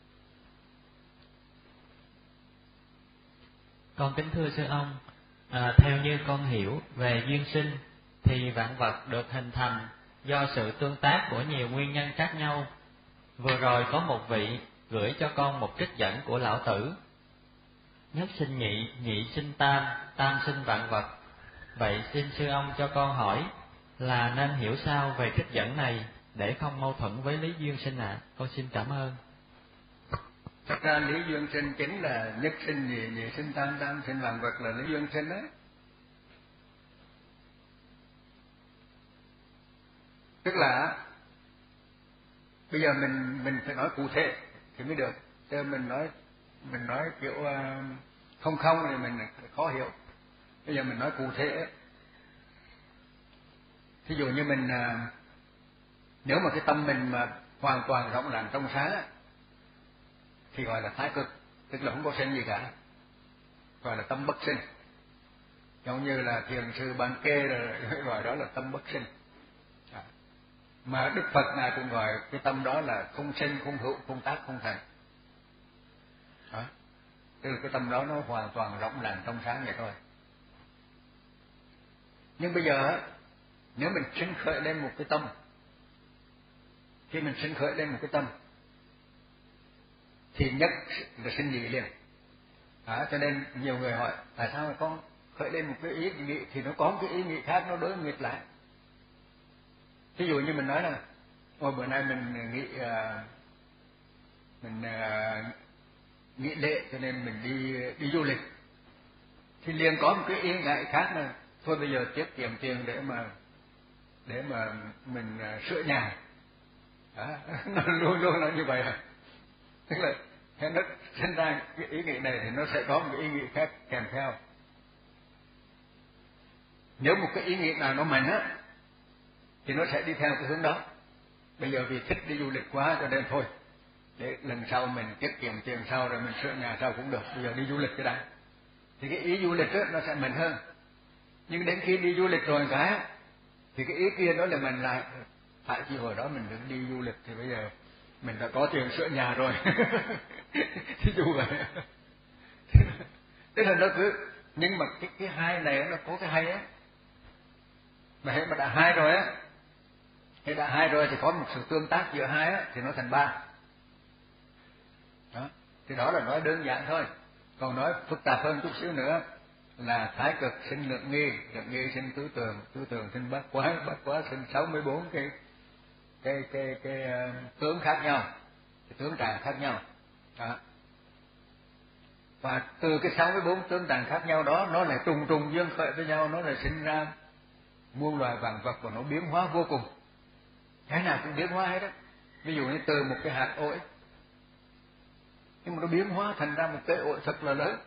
Con kính thưa sư ông, à, theo như con hiểu về duyên sinh thì vạn vật được hình thành do sự tương tác của nhiều nguyên nhân khác nhau. Vừa rồi có một vị gửi cho con một trích dẫn của Lão Tử: nhất sinh nhị, nhị sinh tam, tam sinh vạn vật. Vậy xin sư ông cho con hỏi là nên hiểu sao về trích dẫn này để không mâu thuẫn với lý duyên sinh ạ? À? Con xin cảm ơn. Thật ra lý duyên sinh chính là nhất sinh nhị, nhị sinh tam, tam sinh vạn vật là lý duyên sinh đấy. Tức là bây giờ mình mình phải nói cụ thể thì mới được. Chứ mình nói mình nói kiểu uh, không không thì mình khó hiểu. Bây giờ mình nói cụ thể ấy. Thí dụ như mình uh, nếu mà cái tâm mình mà hoàn toàn rộng rãi trong sáng ấy, thì gọi là thái cực, tức là không có sinh gì cả, gọi là tâm bất sinh. Giống như là thiền sư Ban Kê rồi gọi đó là tâm bất sinh. À. Mà Đức Phật này cũng gọi cái tâm đó là không sinh, không hữu, không tác, không thành. Đó. Tức là cái tâm đó nó hoàn toàn rộng rãi trong sáng vậy thôi. Nhưng bây giờ nếu mình sinh khởi lên một cái tâm, khi mình sinh khởi lên một cái tâm thì nhất là sinh nhị liền. À, cho nên nhiều người hỏi tại sao mà con khởi lên một cái ý nghĩ thì nó có một cái ý nghĩ khác nó đối nghịch lại. Ví dụ như mình nói là ôi bữa nay mình nghĩ uh, mình uh, nghĩ lễ cho nên mình đi đi du lịch, thì liền có một cái ý nghĩ khác là thôi bây giờ tiết kiệm tiền để mà để mà mình uh, sửa nhà. Đó, nó luôn luôn là như vậy à. Tức là nó sinh ra cái ý nghĩ này thì nó sẽ có một cái ý nghĩ khác kèm theo. Nếu một cái ý nghĩ nào nó mạnh á thì nó sẽ đi theo cái hướng đó. Bây giờ vì thích đi du lịch quá cho nên thôi để lần sau mình tiết kiệm tiền sau rồi mình sửa nhà sau cũng được, bây giờ đi du lịch cái đã. Thì cái ý du lịch á nó sẽ mạnh hơn. Nhưng đến khi đi du lịch rồi cái thì cái ý kia nó lại mạnh lại. Tại vì hồi đó mình đừng đi du lịch thì bây giờ mình đã có tiền sửa nhà rồi. Thí dụ vậy. Tức là nó cứ, nhưng mà cái cái hai này nó có cái hay á. Mà hệ mà đã hai rồi á, hệ đã hai rồi thì có một sự tương tác giữa hai á thì nó thành ba. Đó. Thì đó là nói đơn giản thôi. Còn nói phức tạp hơn chút xíu nữa là thái cực sinh lượng nghi, lượng nghi sinh tứ tường, tứ tường sinh bát quái, bát quái sinh sáu mươi bốn cái cái cái cái, cái uh, tướng khác nhau, cái tướng tràng khác nhau. Đó. Và từ cái sáu mươi bốn tướng tràng khác nhau đó, nó lại trùng trùng duyên khởi với nhau, nó lại sinh ra muôn loài vạn vật và nó biến hóa vô cùng. Cái nào cũng biến hóa hết đó. Ví dụ như từ một cái hạt ổi, nhưng mà nó biến hóa thành ra một cái ổi thật là lớn.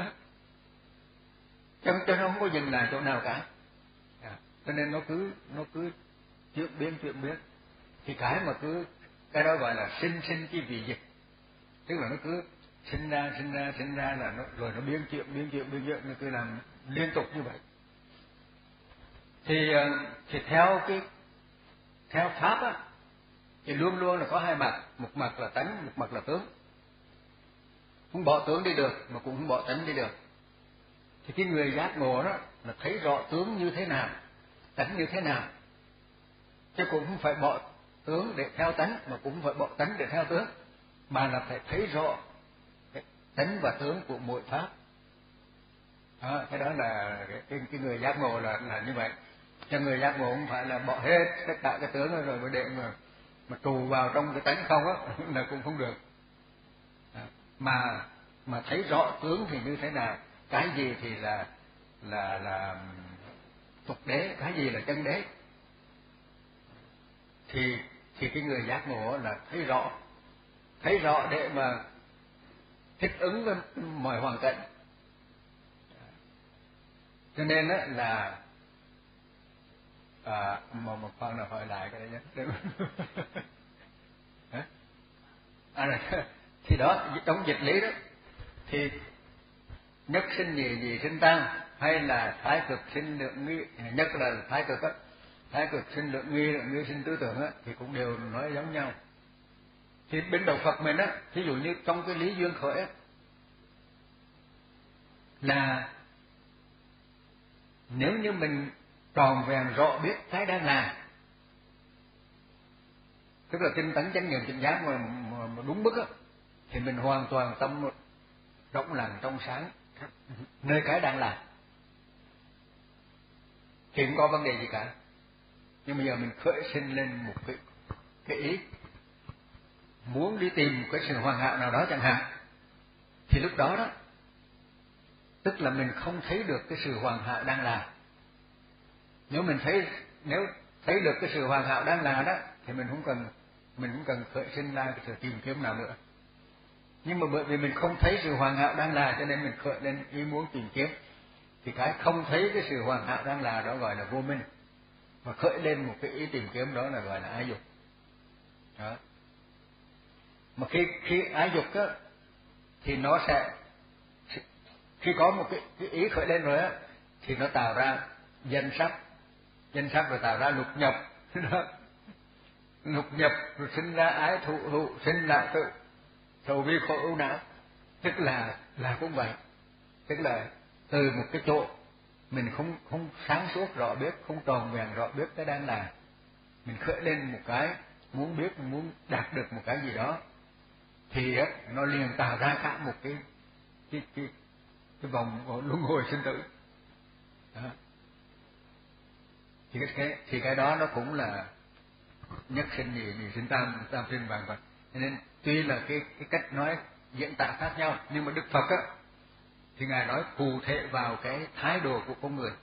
cho, cho nó không có dừng lại chỗ nào cả. À, cho nên nó cứ nó cứ chuyển biến chuyển biến. Thì cái mà cứ cái đó gọi là sinh sinh chi vì dịch, tức là nó cứ sinh ra sinh ra sinh ra là nó rồi nó biến chuyển biến chuyển biến chuyển, nó cứ làm liên tục như vậy. Thì thì theo cái theo pháp á, thì luôn luôn là có hai mặt, một mặt là tánh, một mặt là tướng. Không bỏ tướng đi được mà cũng không bỏ tánh đi được. Thì cái người giác ngộ đó là thấy rõ tướng như thế nào, tánh như thế nào, chứ cũng không phải bỏ tướng để theo tánh, mà cũng không phải bỏ tánh để theo tướng, mà là phải thấy rõ cái tánh và tướng của mỗi pháp. Đó, cái đó là cái, cái người giác ngộ là là như vậy. Cho người giác ngộ không phải là bỏ hết tất cả cái tướng rồi mới để mà mà trù vào trong cái tánh không á, là cũng không được. Đó. Mà mà thấy rõ tướng thì như thế nào, cái gì thì là là là tục đế, cái gì là chân đế, thì thì cái người giác ngộ là thấy rõ, thấy rõ để mà thích ứng với mọi hoàn cảnh. Cho nên á là à, một một phần là hỏi lại cái đấy nhé. À, này, thì đó trong dịch lý đó thì nhất sinh nhì, nhì sinh tam, hay là thái cực sinh lượng nghi, nhất là thái cực á, thái cực sinh lượng nghi, lượng nghi sinh tứ tưởng á, thì cũng đều nói giống nhau. Thì bên đạo Phật mình á, ví dụ như trong cái lý duyên khởi á, là nếu như mình tròn vẹn rõ biết cái đang làm, tức là tinh tấn chánh niệm chánh giác mà, mà, mà đúng mức á, thì mình hoàn toàn tâm rộng lặng trong sáng nơi cái đang làm, thì không có vấn đề gì cả. Nhưng bây giờ mình khởi sinh lên một cái cái ý muốn đi tìm một cái sự hoàn hảo nào đó chẳng hạn, thì lúc đó đó tức là mình không thấy được cái sự hoàn hảo đang làm. Nếu mình thấy nếu thấy được cái sự hoàn hảo đang làm đó, thì mình không cần mình không cần khởi sinh ra cái sự tìm kiếm nào nữa. Nhưng mà bởi vì mình không thấy sự hoàn hảo đang là, cho nên mình khởi lên ý muốn tìm kiếm, thì cái không thấy cái sự hoàn hảo đang là đó gọi là vô minh, mà khởi lên một cái ý tìm kiếm đó là gọi là ái dục. Đó. Mà khi khi ái dục á, thì nó sẽ khi có một cái, cái ý khởi lên rồi á, thì nó tạo ra danh sắc, danh sắc rồi tạo ra lục nhập. Lục nhập rồi sinh ra ái thụ hữu, sinh lại tự sầu bi khổ ưu não, tức là là cũng vậy, tức là từ một cái chỗ mình không không sáng suốt rõ biết, không tròn vẹn rõ biết cái đang là, mình khởi lên một cái muốn biết, muốn đạt được một cái gì đó, thì á, nó liền tạo ra cả một cái cái cái cái vòng luân hồi sinh tử. Đó. Thì cái thì cái đó nó cũng là nhất sinh nhì, nhì sinh tam, tam sinh vạn vật. Cho nên tuy là cái cái cách nói diễn tả khác nhau, nhưng mà Đức Phật á thì ngài nói cụ thể vào cái thái độ của con người.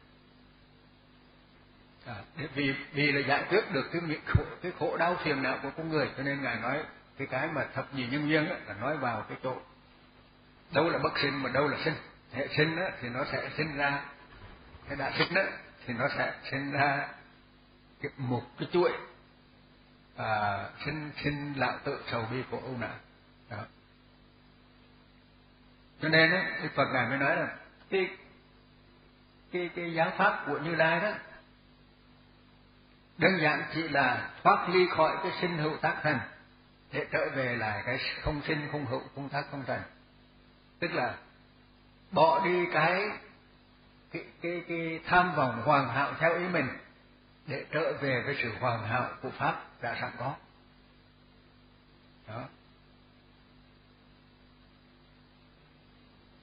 À, vì vì là giải quyết được cái khổ, cái khổ đau phiền não của con người, cho nên ngài nói cái cái mà thập nhị nhân duyên á, là nói vào cái chỗ đâu là bất sinh mà đâu là sinh. Hệ sinh á thì nó sẽ sinh ra cái đã sinh đó, thì nó sẽ sinh ra cái, một cái chuỗi à, sinh sinh lão tự sầu bi khổ ưu não. Đó. Cho nên á, Đức Phật ngài mới nói là cái cái cái giáo pháp của Như Lai đó đơn giản chỉ là thoát ly khỏi cái sinh hữu tác thành để trở về lại cái không sinh không hữu không tác không thành, tức là bỏ đi cái cái cái cái tham vọng hoàn hảo theo ý mình để trở về với sự hoàn hảo của pháp đã sẵn có. Đó.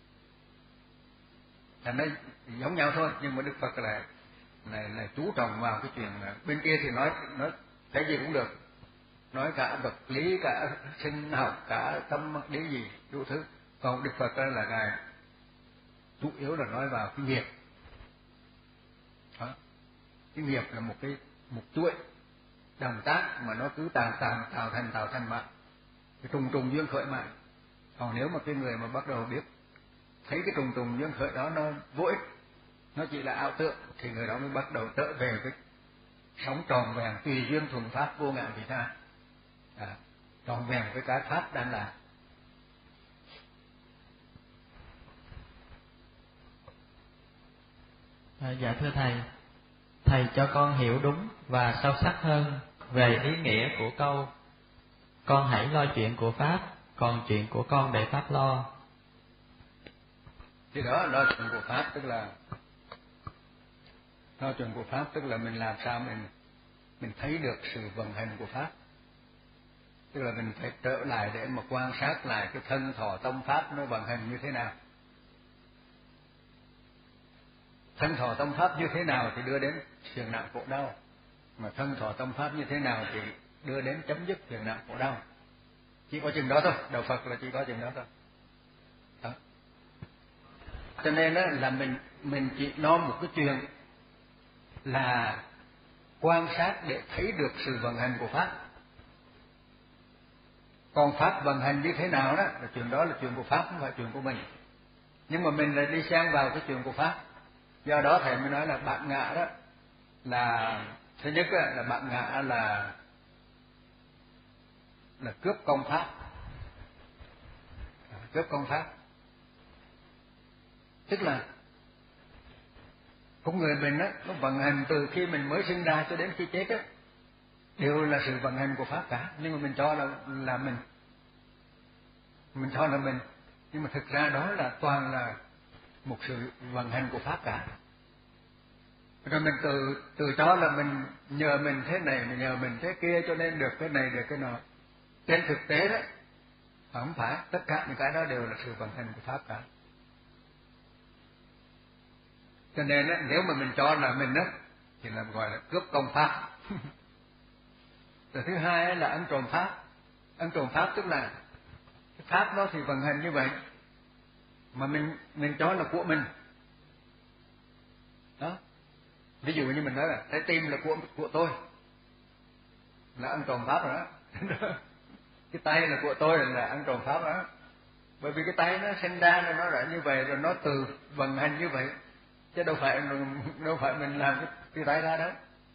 là nó giống nhau thôi, nhưng mà Đức Phật là là, là chú trọng vào cái chuyện là bên kia thì nói nói cái gì cũng được, nói cả vật lý, cả sinh học, cả tâm lý gì đủ thứ. Còn Đức Phật đó là ngài chủ yếu là nói vào cái nghiệp. Đó. Cái nghiệp là một cái một chuỗi động tác mà nó cứ tạo tạo tạo thành tạo thành mà cái trùng trùng duyên khởi mà. Còn nếu mà cái người mà bắt đầu biết thấy cái trùng trùng duyên khởi đó nó vô ích, nó chỉ là ảo tưởng, thì người đó mới bắt đầu trở về cái sống tròn vẹn tùy duyên thuần pháp vô ngã vị tha, à, tròn vẹn với cái pháp đang là. À, dạ thưa thầy, thầy cho con hiểu đúng và sâu sắc hơn về ý nghĩa của câu con hãy lo chuyện của pháp, còn chuyện của con để pháp lo. Thì đó, lo chuyện của pháp tức là lo chuyện của pháp tức là mình làm sao mình mình thấy được sự vận hành của pháp, tức là mình phải trở lại để mà quan sát lại cái thân thọ tâm pháp nó vận hành như thế nào. Thân thọ tâm pháp như thế nào thì đưa đến phiền não khổ đau, mà thân thọ tâm pháp như thế nào thì đưa đến chấm dứt phiền não khổ đau. Chỉ có chừng đó thôi, đạo Phật là chỉ có chừng đó thôi. Đó. Cho nên đó là mình mình chỉ nói một cái chuyện là quan sát để thấy được sự vận hành của pháp. Còn pháp vận hành như thế nào đó là chuyện đó là chuyện của pháp, không phải chuyện của mình. Nhưng mà mình lại đi xen vào cái chuyện của pháp. Do đó thầy mới nói là bạn ngã đó là thứ nhất là bạn ngã là là cướp công pháp, cướp công pháp, tức là con người mình á nó vận hành từ khi mình mới sinh ra cho đến khi chết á đều là sự vận hành của pháp cả, nhưng mà mình cho là là mình mình cho là mình nhưng mà thực ra đó là toàn là một sự vận hành của pháp cả. Rồi mình từ từ cho là mình nhờ mình thế này, mình nhờ mình thế kia cho nên được cái này được cái nọ. Trên thực tế đó không phải, tất cả những cái đó đều là sự vận hành của pháp cả. Cho nên đó, nếu mà mình cho là mình đó thì là gọi là cướp công pháp. Rồi thứ hai là ăn trộm pháp. Ăn trộm pháp tức là cái pháp đó thì vận hành như vậy mà mình mình cho là của mình. Đó. Ví dụ như mình nói là trái tim là của của tôi, là ăn trộm pháp rồi đó. Cái tay là của tôi là ăn trộm pháp đó. Bởi vì cái tay nó sinh ra rồi nó đã như vậy, rồi nó từ vận hành như vậy, chứ đâu phải đâu phải mình làm cái, cái tay ra đó.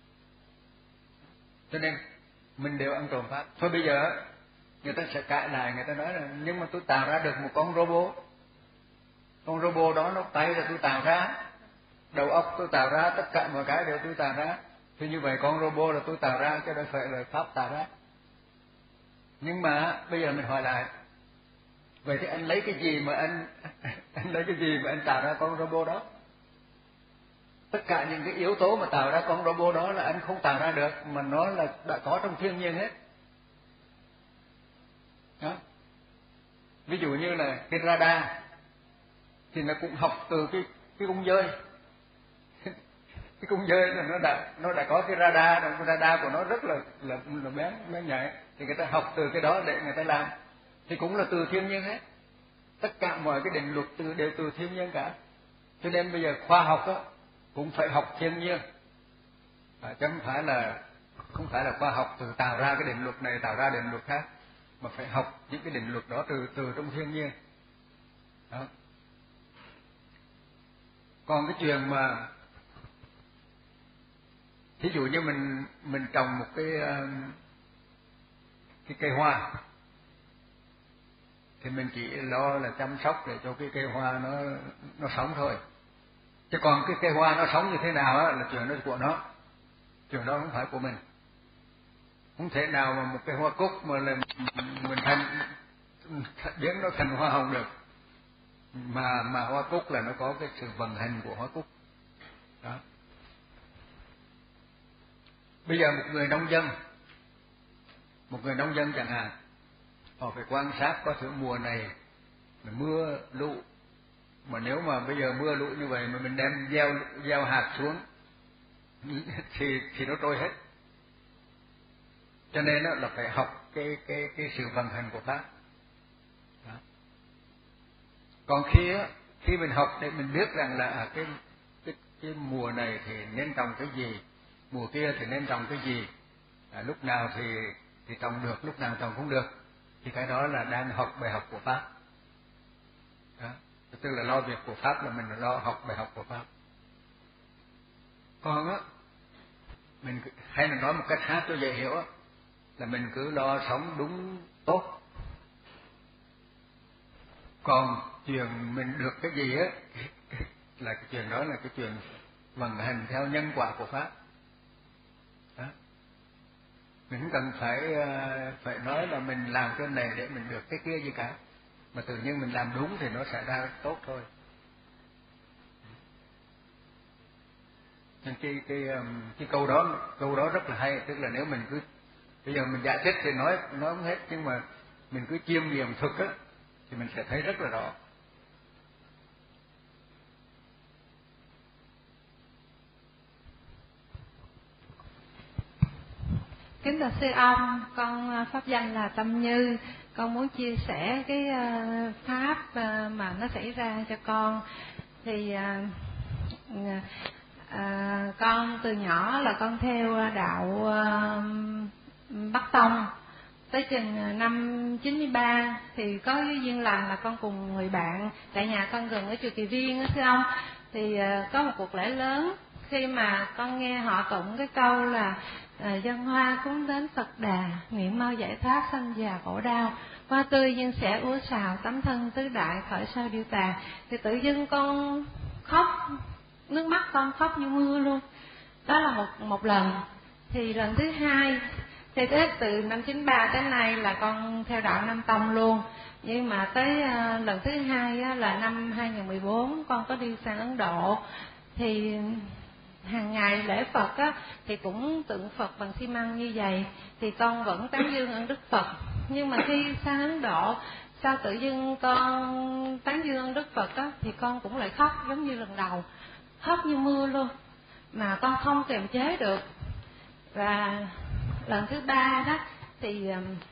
Cho nên mình đều ăn trộm pháp. Thôi bây giờ người ta sẽ cãi lại, người ta nói là nhưng mà tôi tạo ra được một con robot, con robot đó nó tay là tôi tạo ra, đầu óc tôi tạo ra, tất cả mọi cái đều tôi tạo ra, thì như vậy con robot là tôi tạo ra chứ đâu phải là pháp tạo ra. Nhưng mà bây giờ mình hỏi lại, vậy thì anh lấy cái gì mà anh anh lấy cái gì mà anh tạo ra con robot đó? Tất cả những cái yếu tố mà tạo ra con robot đó là anh không tạo ra được, mà nó là đã có trong thiên nhiên hết. Đó. Ví dụ như là cái radar thì nó cũng học từ cái cái cung dơi. Cái cung dơi là nó đã nó đã có cái radar, cái radar của nó rất là là, là bén bén nhạy, thì người ta học từ cái đó để người ta làm, thì cũng là từ thiên nhiên hết. Tất cả mọi cái định luật từ đều từ thiên nhiên cả. Cho nên bây giờ khoa học đó cũng phải học thiên nhiên, à, chứ không phải là không phải là khoa học từ tạo ra cái định luật này tạo ra định luật khác, mà phải học những cái định luật đó từ từ trong thiên nhiên. Đó. Còn cái chuyện mà thí dụ như mình mình trồng một cái cái cây hoa thì mình chỉ lo là chăm sóc để cho cái cây hoa nó nó sống thôi, chứ còn cái cây hoa nó sống như thế nào á là chuyện đó của nó, chuyện đó không phải của mình. Không thể nào mà một cây hoa cúc mà là mình thành biến nó thành hoa hồng được, mà mà hoa cúc là nó có cái sự vận hành của hoa cúc. Đó. Bây giờ một người nông dân, một người nông dân chẳng hạn, họ phải quan sát có thử mùa này mưa lũ Mà nếu mà bây giờ mưa lũ như vậy mà mình đem gieo gieo hạt xuống thì thì nó trôi hết. Cho nên đó là phải học cái cái cái sự vận hành của pháp. Đó. Còn khi á, khi mình học để mình biết rằng là cái cái cái mùa này thì nên trồng cái gì, mùa kia thì nên trồng cái gì, à, lúc nào thì thì trồng được, lúc nào trồng không được, thì cái đó là đang học bài học của pháp. Đó. Tức là lo việc của pháp là mình lo học bài học của pháp. Còn á, mình hay là nói một cách khác cho dễ hiểu á, là mình cứ lo sống đúng tốt. Còn chuyện mình được cái gì á là cái chuyện đó là cái chuyện vận hành theo nhân quả của pháp. Đó. Mình không cần phải phải nói là mình làm cái này để mình được cái kia gì cả, mà tự nhiên mình làm đúng thì nó sẽ ra tốt thôi. Nên cái cái cái câu đó câu đó rất là hay, tức là nếu mình cứ bây giờ mình giải thích thì nói nói không hết, nhưng mà mình cứ chiêm nghiệm thực á thì mình sẽ thấy rất là rõ. Kính thưa sư ông, con pháp danh là Tâm Như, con muốn chia sẻ cái pháp mà nó xảy ra cho con. Thì à, con từ nhỏ là con theo đạo Bắc Tông, tới chừng năm chín mươi ba thì có cái duyên lành là con cùng người bạn, tại nhà con gần ở chùa Kỳ Viên á sư ông, thì có một cuộc lễ lớn. Khi mà con nghe họ tụng cái câu là à, dân hoa cúng đến Phật Đà, nguyện mau giải thoát sanh già khổ đau, hoa tươi nhưng sẽ úa xào, tấm thân tứ đại khởi sao điêu tà, thì tự dưng con khóc, nước mắt con khóc như mưa luôn. Đó là một một lần. Thì lần thứ hai thì tới từ năm chín ba tới nay là con theo đạo Nam Tông luôn. Nhưng mà tới uh, lần thứ hai á, là năm hai không một bốn con có đi sang Ấn Độ. Thì hàng ngày lễ Phật á, thì cũng tượng Phật bằng xi măng như vậy, thì con vẫn tán dương ơn Đức Phật. Nhưng mà khi sang Ấn Độ, sao tự dưng con tán dương ơn Đức Phật á, thì con cũng lại khóc giống như lần đầu, khóc như mưa luôn, mà con không kiềm chế được. Và lần thứ ba đó thì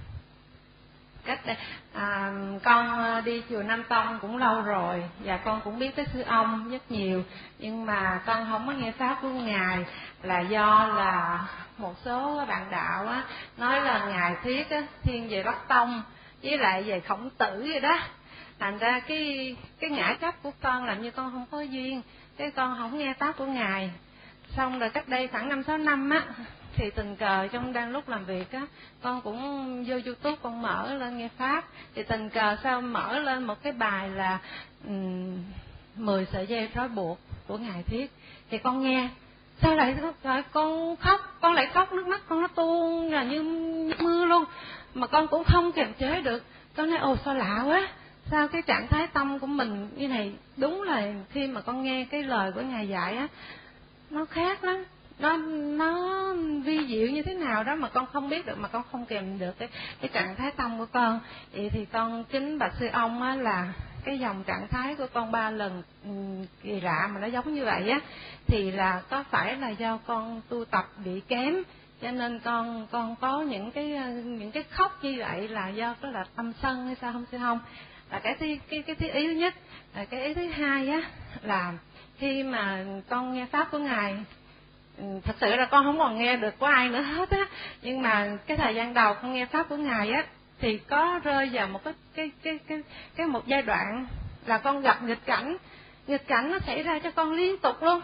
cách đây, à, con đi chùa Nam Tông cũng lâu rồi và con cũng biết tới sư ông rất nhiều, nhưng mà con không có nghe pháp của ngài là do là một số bạn đạo á nói là ngài thuyết á thiên về Bắc Tông với lại về Khổng Tử vậy đó, thành ra cái cái ngã chấp của con làm như con không có duyên, cái con không nghe pháp của ngài. Xong rồi cách đây khoảng năm sáu năm á, thì tình cờ trong đang lúc làm việc á, con cũng vô YouTube con mở lên nghe pháp, thì tình cờ sao mở lên một cái bài là um, mười sợi dây trói buộc của ngài thuyết, thì con nghe sao lại rồi con khóc, con lại khóc, nước mắt con nó tuôn là như mưa luôn, mà con cũng không kiềm chế được. Con nói ồ sao lạ quá, sao cái trạng thái tâm của mình như này. Đúng là khi mà con nghe cái lời của ngài dạy á, nó khác lắm, nó nó vi diệu như thế nào đó mà con không biết được, mà con không kèm được cái cái trạng thái tâm của con. Vậy thì con kính bạch sư ông á, là cái dòng trạng thái của con ba lần kỳ lạ mà nó giống như vậy á, thì là có phải là do con tu tập bị kém, cho nên con con có những cái những cái khóc như vậy là do có là tâm sân hay sao không sư không? Là cái cái cái cái, cái ý thứ nhất. Là cái ý thứ hai á, là khi mà con nghe pháp của ngài, thật sự là con không còn nghe được của ai nữa hết á, nhưng mà cái thời gian đầu con nghe pháp của ngài á, thì có rơi vào một cái cái cái cái cái một giai đoạn là con gặp nghịch cảnh, nghịch cảnh nó xảy ra cho con liên tục luôn.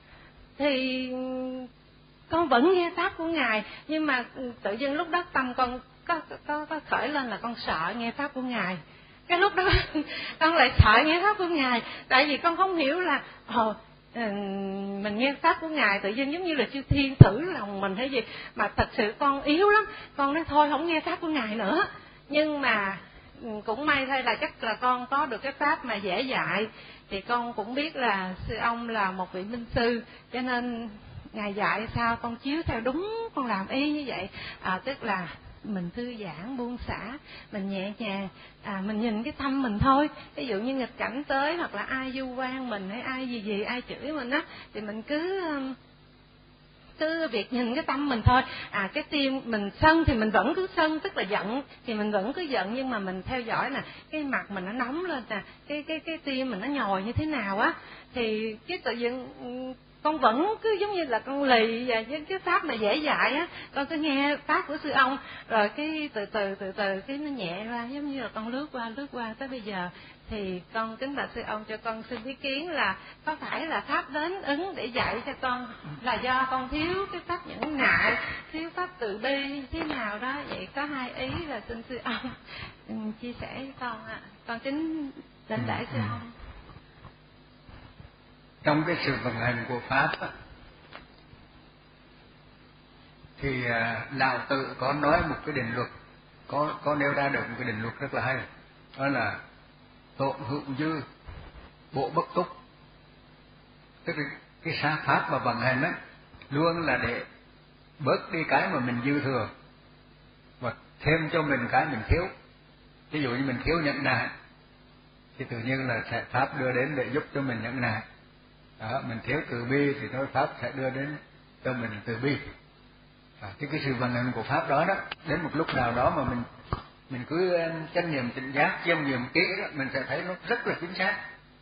Thì con vẫn nghe pháp của ngài, nhưng mà tự dưng lúc đó tâm con có có có khởi lên là con sợ nghe pháp của ngài. Cái lúc đó con lại sợ nghe pháp của ngài, tại vì con không hiểu là ồ mình nghe pháp của ngài tự nhiên giống như là chư thiên thử lòng mình hay gì, mà thật sự con yếu lắm, con nói thôi không nghe pháp của ngài nữa. Nhưng mà cũng may thay là chắc là con có được cái pháp mà dễ dạy, thì con cũng biết là sư ông là một vị minh sư, cho nên ngài dạy sao con chiếu theo đúng, con làm y như vậy. À, tức là mình thư giãn buông xả, mình nhẹ nhàng, à mình nhìn cái tâm mình thôi. Ví dụ như nghịch cảnh tới hoặc là ai vu oan mình hay ai gì gì ai chửi mình á, thì mình cứ cứ việc nhìn cái tâm mình thôi. À cái tim mình sân thì mình vẫn cứ sân, tức là giận thì mình vẫn cứ giận, nhưng mà mình theo dõi nè, cái mặt mình nó nóng lên nè, cái cái cái tim mình nó nhồi như thế nào á, thì cái tự nhiên con vẫn cứ giống như là con lì và cái cái pháp này dễ dạy á, con cứ nghe pháp của sư ông rồi cái từ từ từ từ cái nó nhẹ ra, giống như là con lướt qua lướt qua tới bây giờ. Thì con kính bạch sư ông cho con xin ý kiến là có phải là pháp đến ứng để dạy cho con là do con thiếu cái pháp nhẫn nại, thiếu pháp từ bi thế nào đó, vậy có hai ý là xin sư ông chia sẻ với con ạ. À. Con kính lãnh đãi sư ông. Trong cái sự vận hành của pháp á, thì Lão Tử có nói một cái định luật, có có nêu ra được một cái định luật rất là hay, đó là tổn hữu dư bộ bất túc. Tức là cái sa pháp mà vận hành á luôn là để bớt đi cái mà mình dư thừa và thêm cho mình cái mình thiếu. Ví dụ như mình thiếu nhẫn nại thì tự nhiên là sẽ pháp đưa đến để giúp cho mình nhẫn nại. Đó, mình thiếu từ bi thì thôi pháp sẽ đưa đến cho mình từ bi. À, cái cái sự vận hành của pháp đó đó, đến một lúc nào đó mà mình mình cứ chánh niệm tỉnh giác chiêm nghiệm kỹ đó, mình sẽ thấy nó rất là chính xác.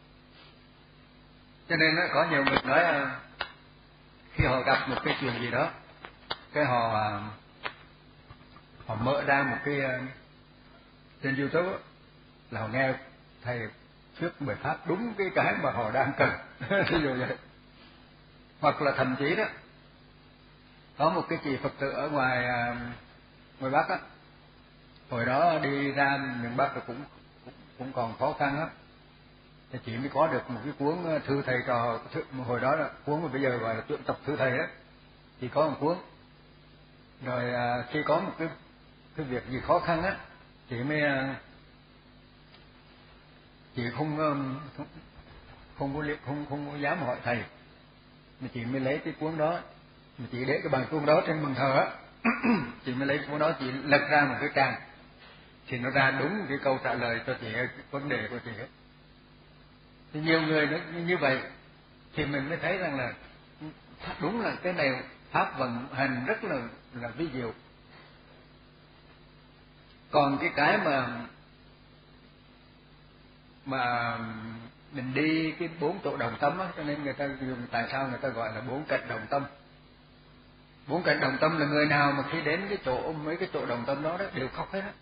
Cho nên nó có nhiều người nói khi họ gặp một cái chuyện gì đó, cái họ họ mở ra một cái trên YouTube đó, là họ nghe thầy thuyết bài pháp đúng cái cái mà họ đang cần. Ví dụ vậy. Hoặc là thậm chí đó có một cái chị Phật tử ở ngoài ngoài Bắc á, hồi đó đi ra miền Bắc là cũng cũng, cũng còn khó khăn lắm, thì chị mới có được một cái cuốn thư thầy trò, hồi đó là cuốn mà bây giờ gọi là tuyển tập thư thầy đó, chị có một cuốn. Rồi khi có một cái cái việc gì khó khăn á, chị mới chị không không không có không không có dám hỏi thầy, mà chị mới lấy cái cuốn đó, mà chị để cái bài cuốn đó trên bàn thờ á. Chị mới lấy cuốn đó, chị lật ra một cái trang thì nó ra đúng cái câu trả lời cho chị cái vấn đề của chị ấy. Thì nhiều người nó như vậy thì mình mới thấy rằng là đúng là cái này pháp vận hành rất là là vi diệu. Còn cái cái mà mà mình đi cái bốn chỗ đồng tâm á, cho nên người ta dùng, tại sao người ta gọi là bốn cạnh đồng tâm. Bốn cạnh đồng tâm là người nào mà khi đến cái chỗ mấy cái chỗ đồng tâm đó đó đều khóc hết á.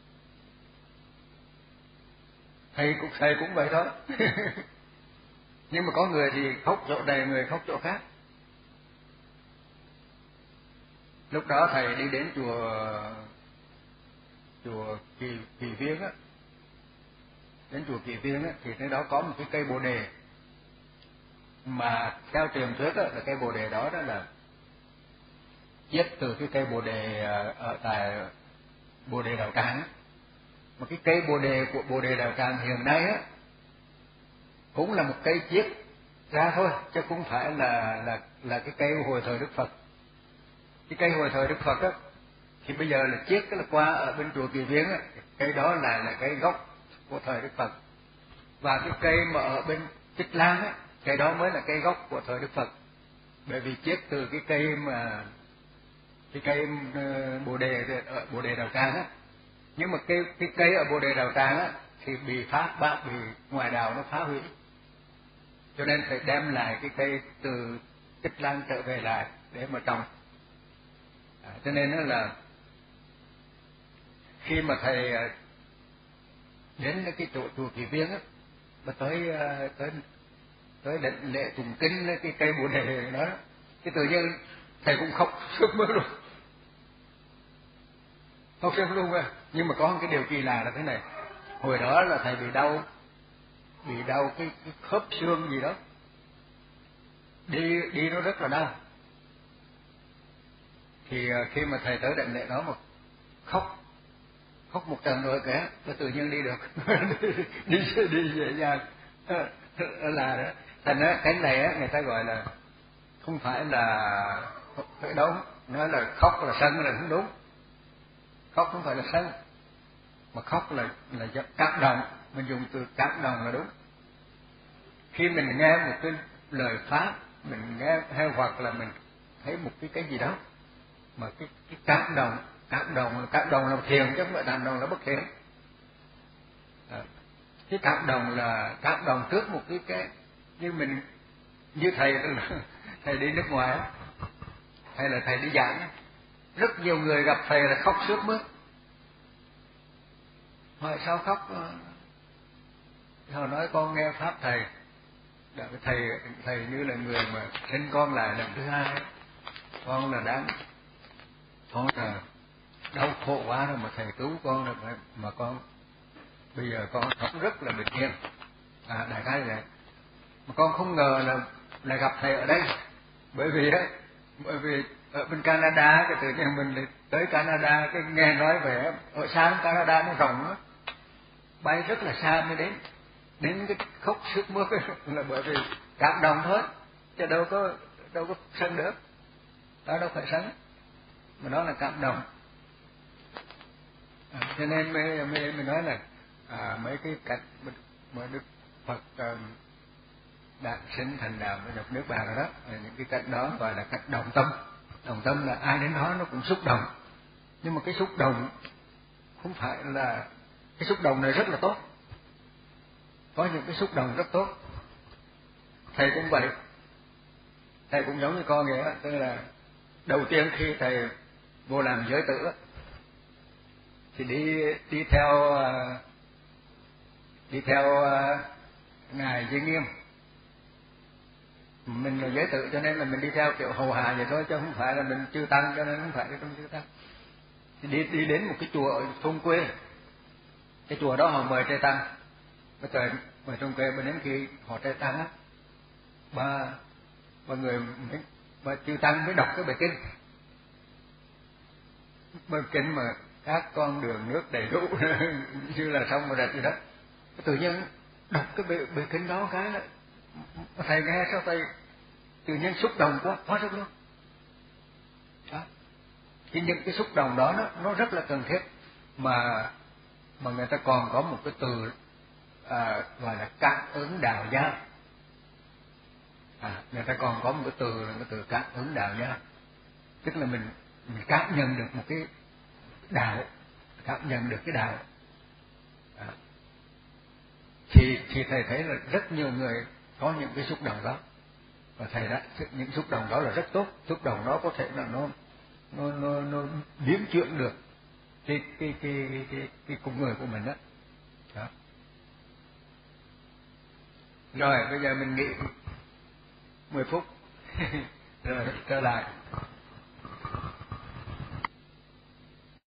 Thầy cũng thầy cũng vậy đó. Nhưng mà có người thì khóc chỗ này, người khóc chỗ khác. Lúc đó thầy đi đến chùa chùa Kỳ Kỳ Viên á, đến chùa Kỳ Viên á, thì nơi đó có một cái cây bồ đề, mà theo truyền thuyết á, là cây bồ đề đó đó là chiết từ cái cây bồ đề ở tại Bồ Đề Đạo Tràng á. Mà cái cây bồ đề của Bồ Đề Đạo Tràng hiện nay á cũng là một cây chiết ra thôi, chứ không phải là là là cái cây hồi thời Đức Phật. Cái cây hồi thời Đức Phật á thì bây giờ là chiết cái là qua ở bên chùa Kỳ Viên á, cây đó là là cây gốc của thời Đức Phật. Và cái cây mà ở bên Tích Lan á, cây đó mới là cây gốc của thời Đức Phật. Bởi vì chiết từ cái cây mà cái cây bồ đề ở Bồ Đề Đạo Tràng á. Nhưng mà cái cái cây ở Bồ Đề Đạo Tràng á thì bị phá bác bị ngoài đạo nó phá hủy, cho nên phải đem lại cái cây từ Tích Lan trở về lại để mà trồng. À, cho nên đó là khi mà thầy đến cái chỗ chùa Kỳ Viên á, mà tới tới tới định lễ tụng kinh cái cây bồ đề đó, cái tự nhiên thầy cũng khóc sướt mướt luôn, khóc sướt luôn à. Nhưng mà có một cái điều kỳ lạ là thế này, hồi đó là thầy bị đau bị đau cái, cái khớp xương gì đó, đi đi nó rất là đau. Thì khi mà thầy tới định lễ đó mà khóc khóc một trận rồi kìa, nó tự nhiên đi được. đi đi dễ dàng là đó. Thành ra cái này á người ta gọi là không phải là phải đâu, nói là khóc là sân là không đúng. khóc không phải là sân, mà khóc là là do cảm động. Mình dùng từ cảm động là đúng. Khi mình nghe một cái lời pháp, mình nghe hay hoặc là mình thấy một cái cái gì đó mà cái cái cảm động, cảm động cảm động là thiện chứ không phải cảm động là bất thiện. À, cái cảm động là cảm động trước một cái cái như mình như thầy thầy đi nước ngoài hay là thầy đi giảng, rất nhiều người gặp thầy là khóc sướt mướt. Hỏi sao khóc? Họ nói con nghe pháp thầy, thầy thầy như là người mà sinh con lại lần thứ hai, con là đáng, con là đau khổ quá rồi mà thầy cứu con rồi mà, mà con bây giờ con sống rất là bình yên. À, đại khái vậy. Mà con không ngờ là là gặp thầy ở đây, bởi vì á, bởi vì ở bên Canada cái tự nhiên mình tới Canada cái nghe nói về ở xa Canada nó rộng á, bay rất là xa mới đến, đến cái khóc sướt mướt là bởi vì cảm động thôi, chứ đâu có đâu có sân được, đó đâu phải sân, mà đó là cảm động. À, cho nên mới mới mới nói là à, mấy cái cách mà Đức Phật uh, đã sinh thành đạo với độc nước Bà rồi đó, những cái cách đó gọi là cách động tâm. Động tâm là ai đến đó nó cũng xúc động, nhưng mà cái xúc động không phải là cái xúc động này rất là tốt, có những cái xúc động rất tốt. Thầy cũng vậy, thầy cũng giống như con vậy đó, tức là đầu tiên khi thầy vô làm giới tử thì đi đi theo đi theo ngài Duy Nghiêm. Mình là giới tử cho nên là mình đi theo kiểu hầu hạ vậy thôi, chứ không phải là mình chư tăng, cho nên không phải trong chư tăng. Thì đi đi đến một cái chùa ở thôn quê, cái chùa đó họ mời trai tăng, bây giờ mời trong quê, bên đến khi họ trai tăng á, ba ba người ba chư tăng mới đọc cái bài kinh, bài kinh mà các con đường nước đầy đủ như là xong rồi đẹp gì đó. Tự nhiên đọc cái bài, bài kinh đó cái là thầy nghe sao thầy tự nhiên xúc động quá quá sức luôn đó. Thì những cái xúc động đó nó, nó rất là cần thiết, mà mà người ta còn có một cái từ à, gọi là cảm ứng đạo giáo. À, người ta còn có một cái từ là cái từ cảm ứng đạo giáo, tức là mình mình cảm nhận được một cái đạo, cảm nhận được cái đạo. À, thì thì thầy thấy là rất nhiều người có những cái xúc động đó, và thầy đã những xúc động đó là rất tốt. Xúc động đó có thể là nó nó nó nó biến chuyển được cái cái cái cái cái, cái cùng người của mình đó. Đó. Rồi bây giờ mình nghỉ mười phút rồi trở lại.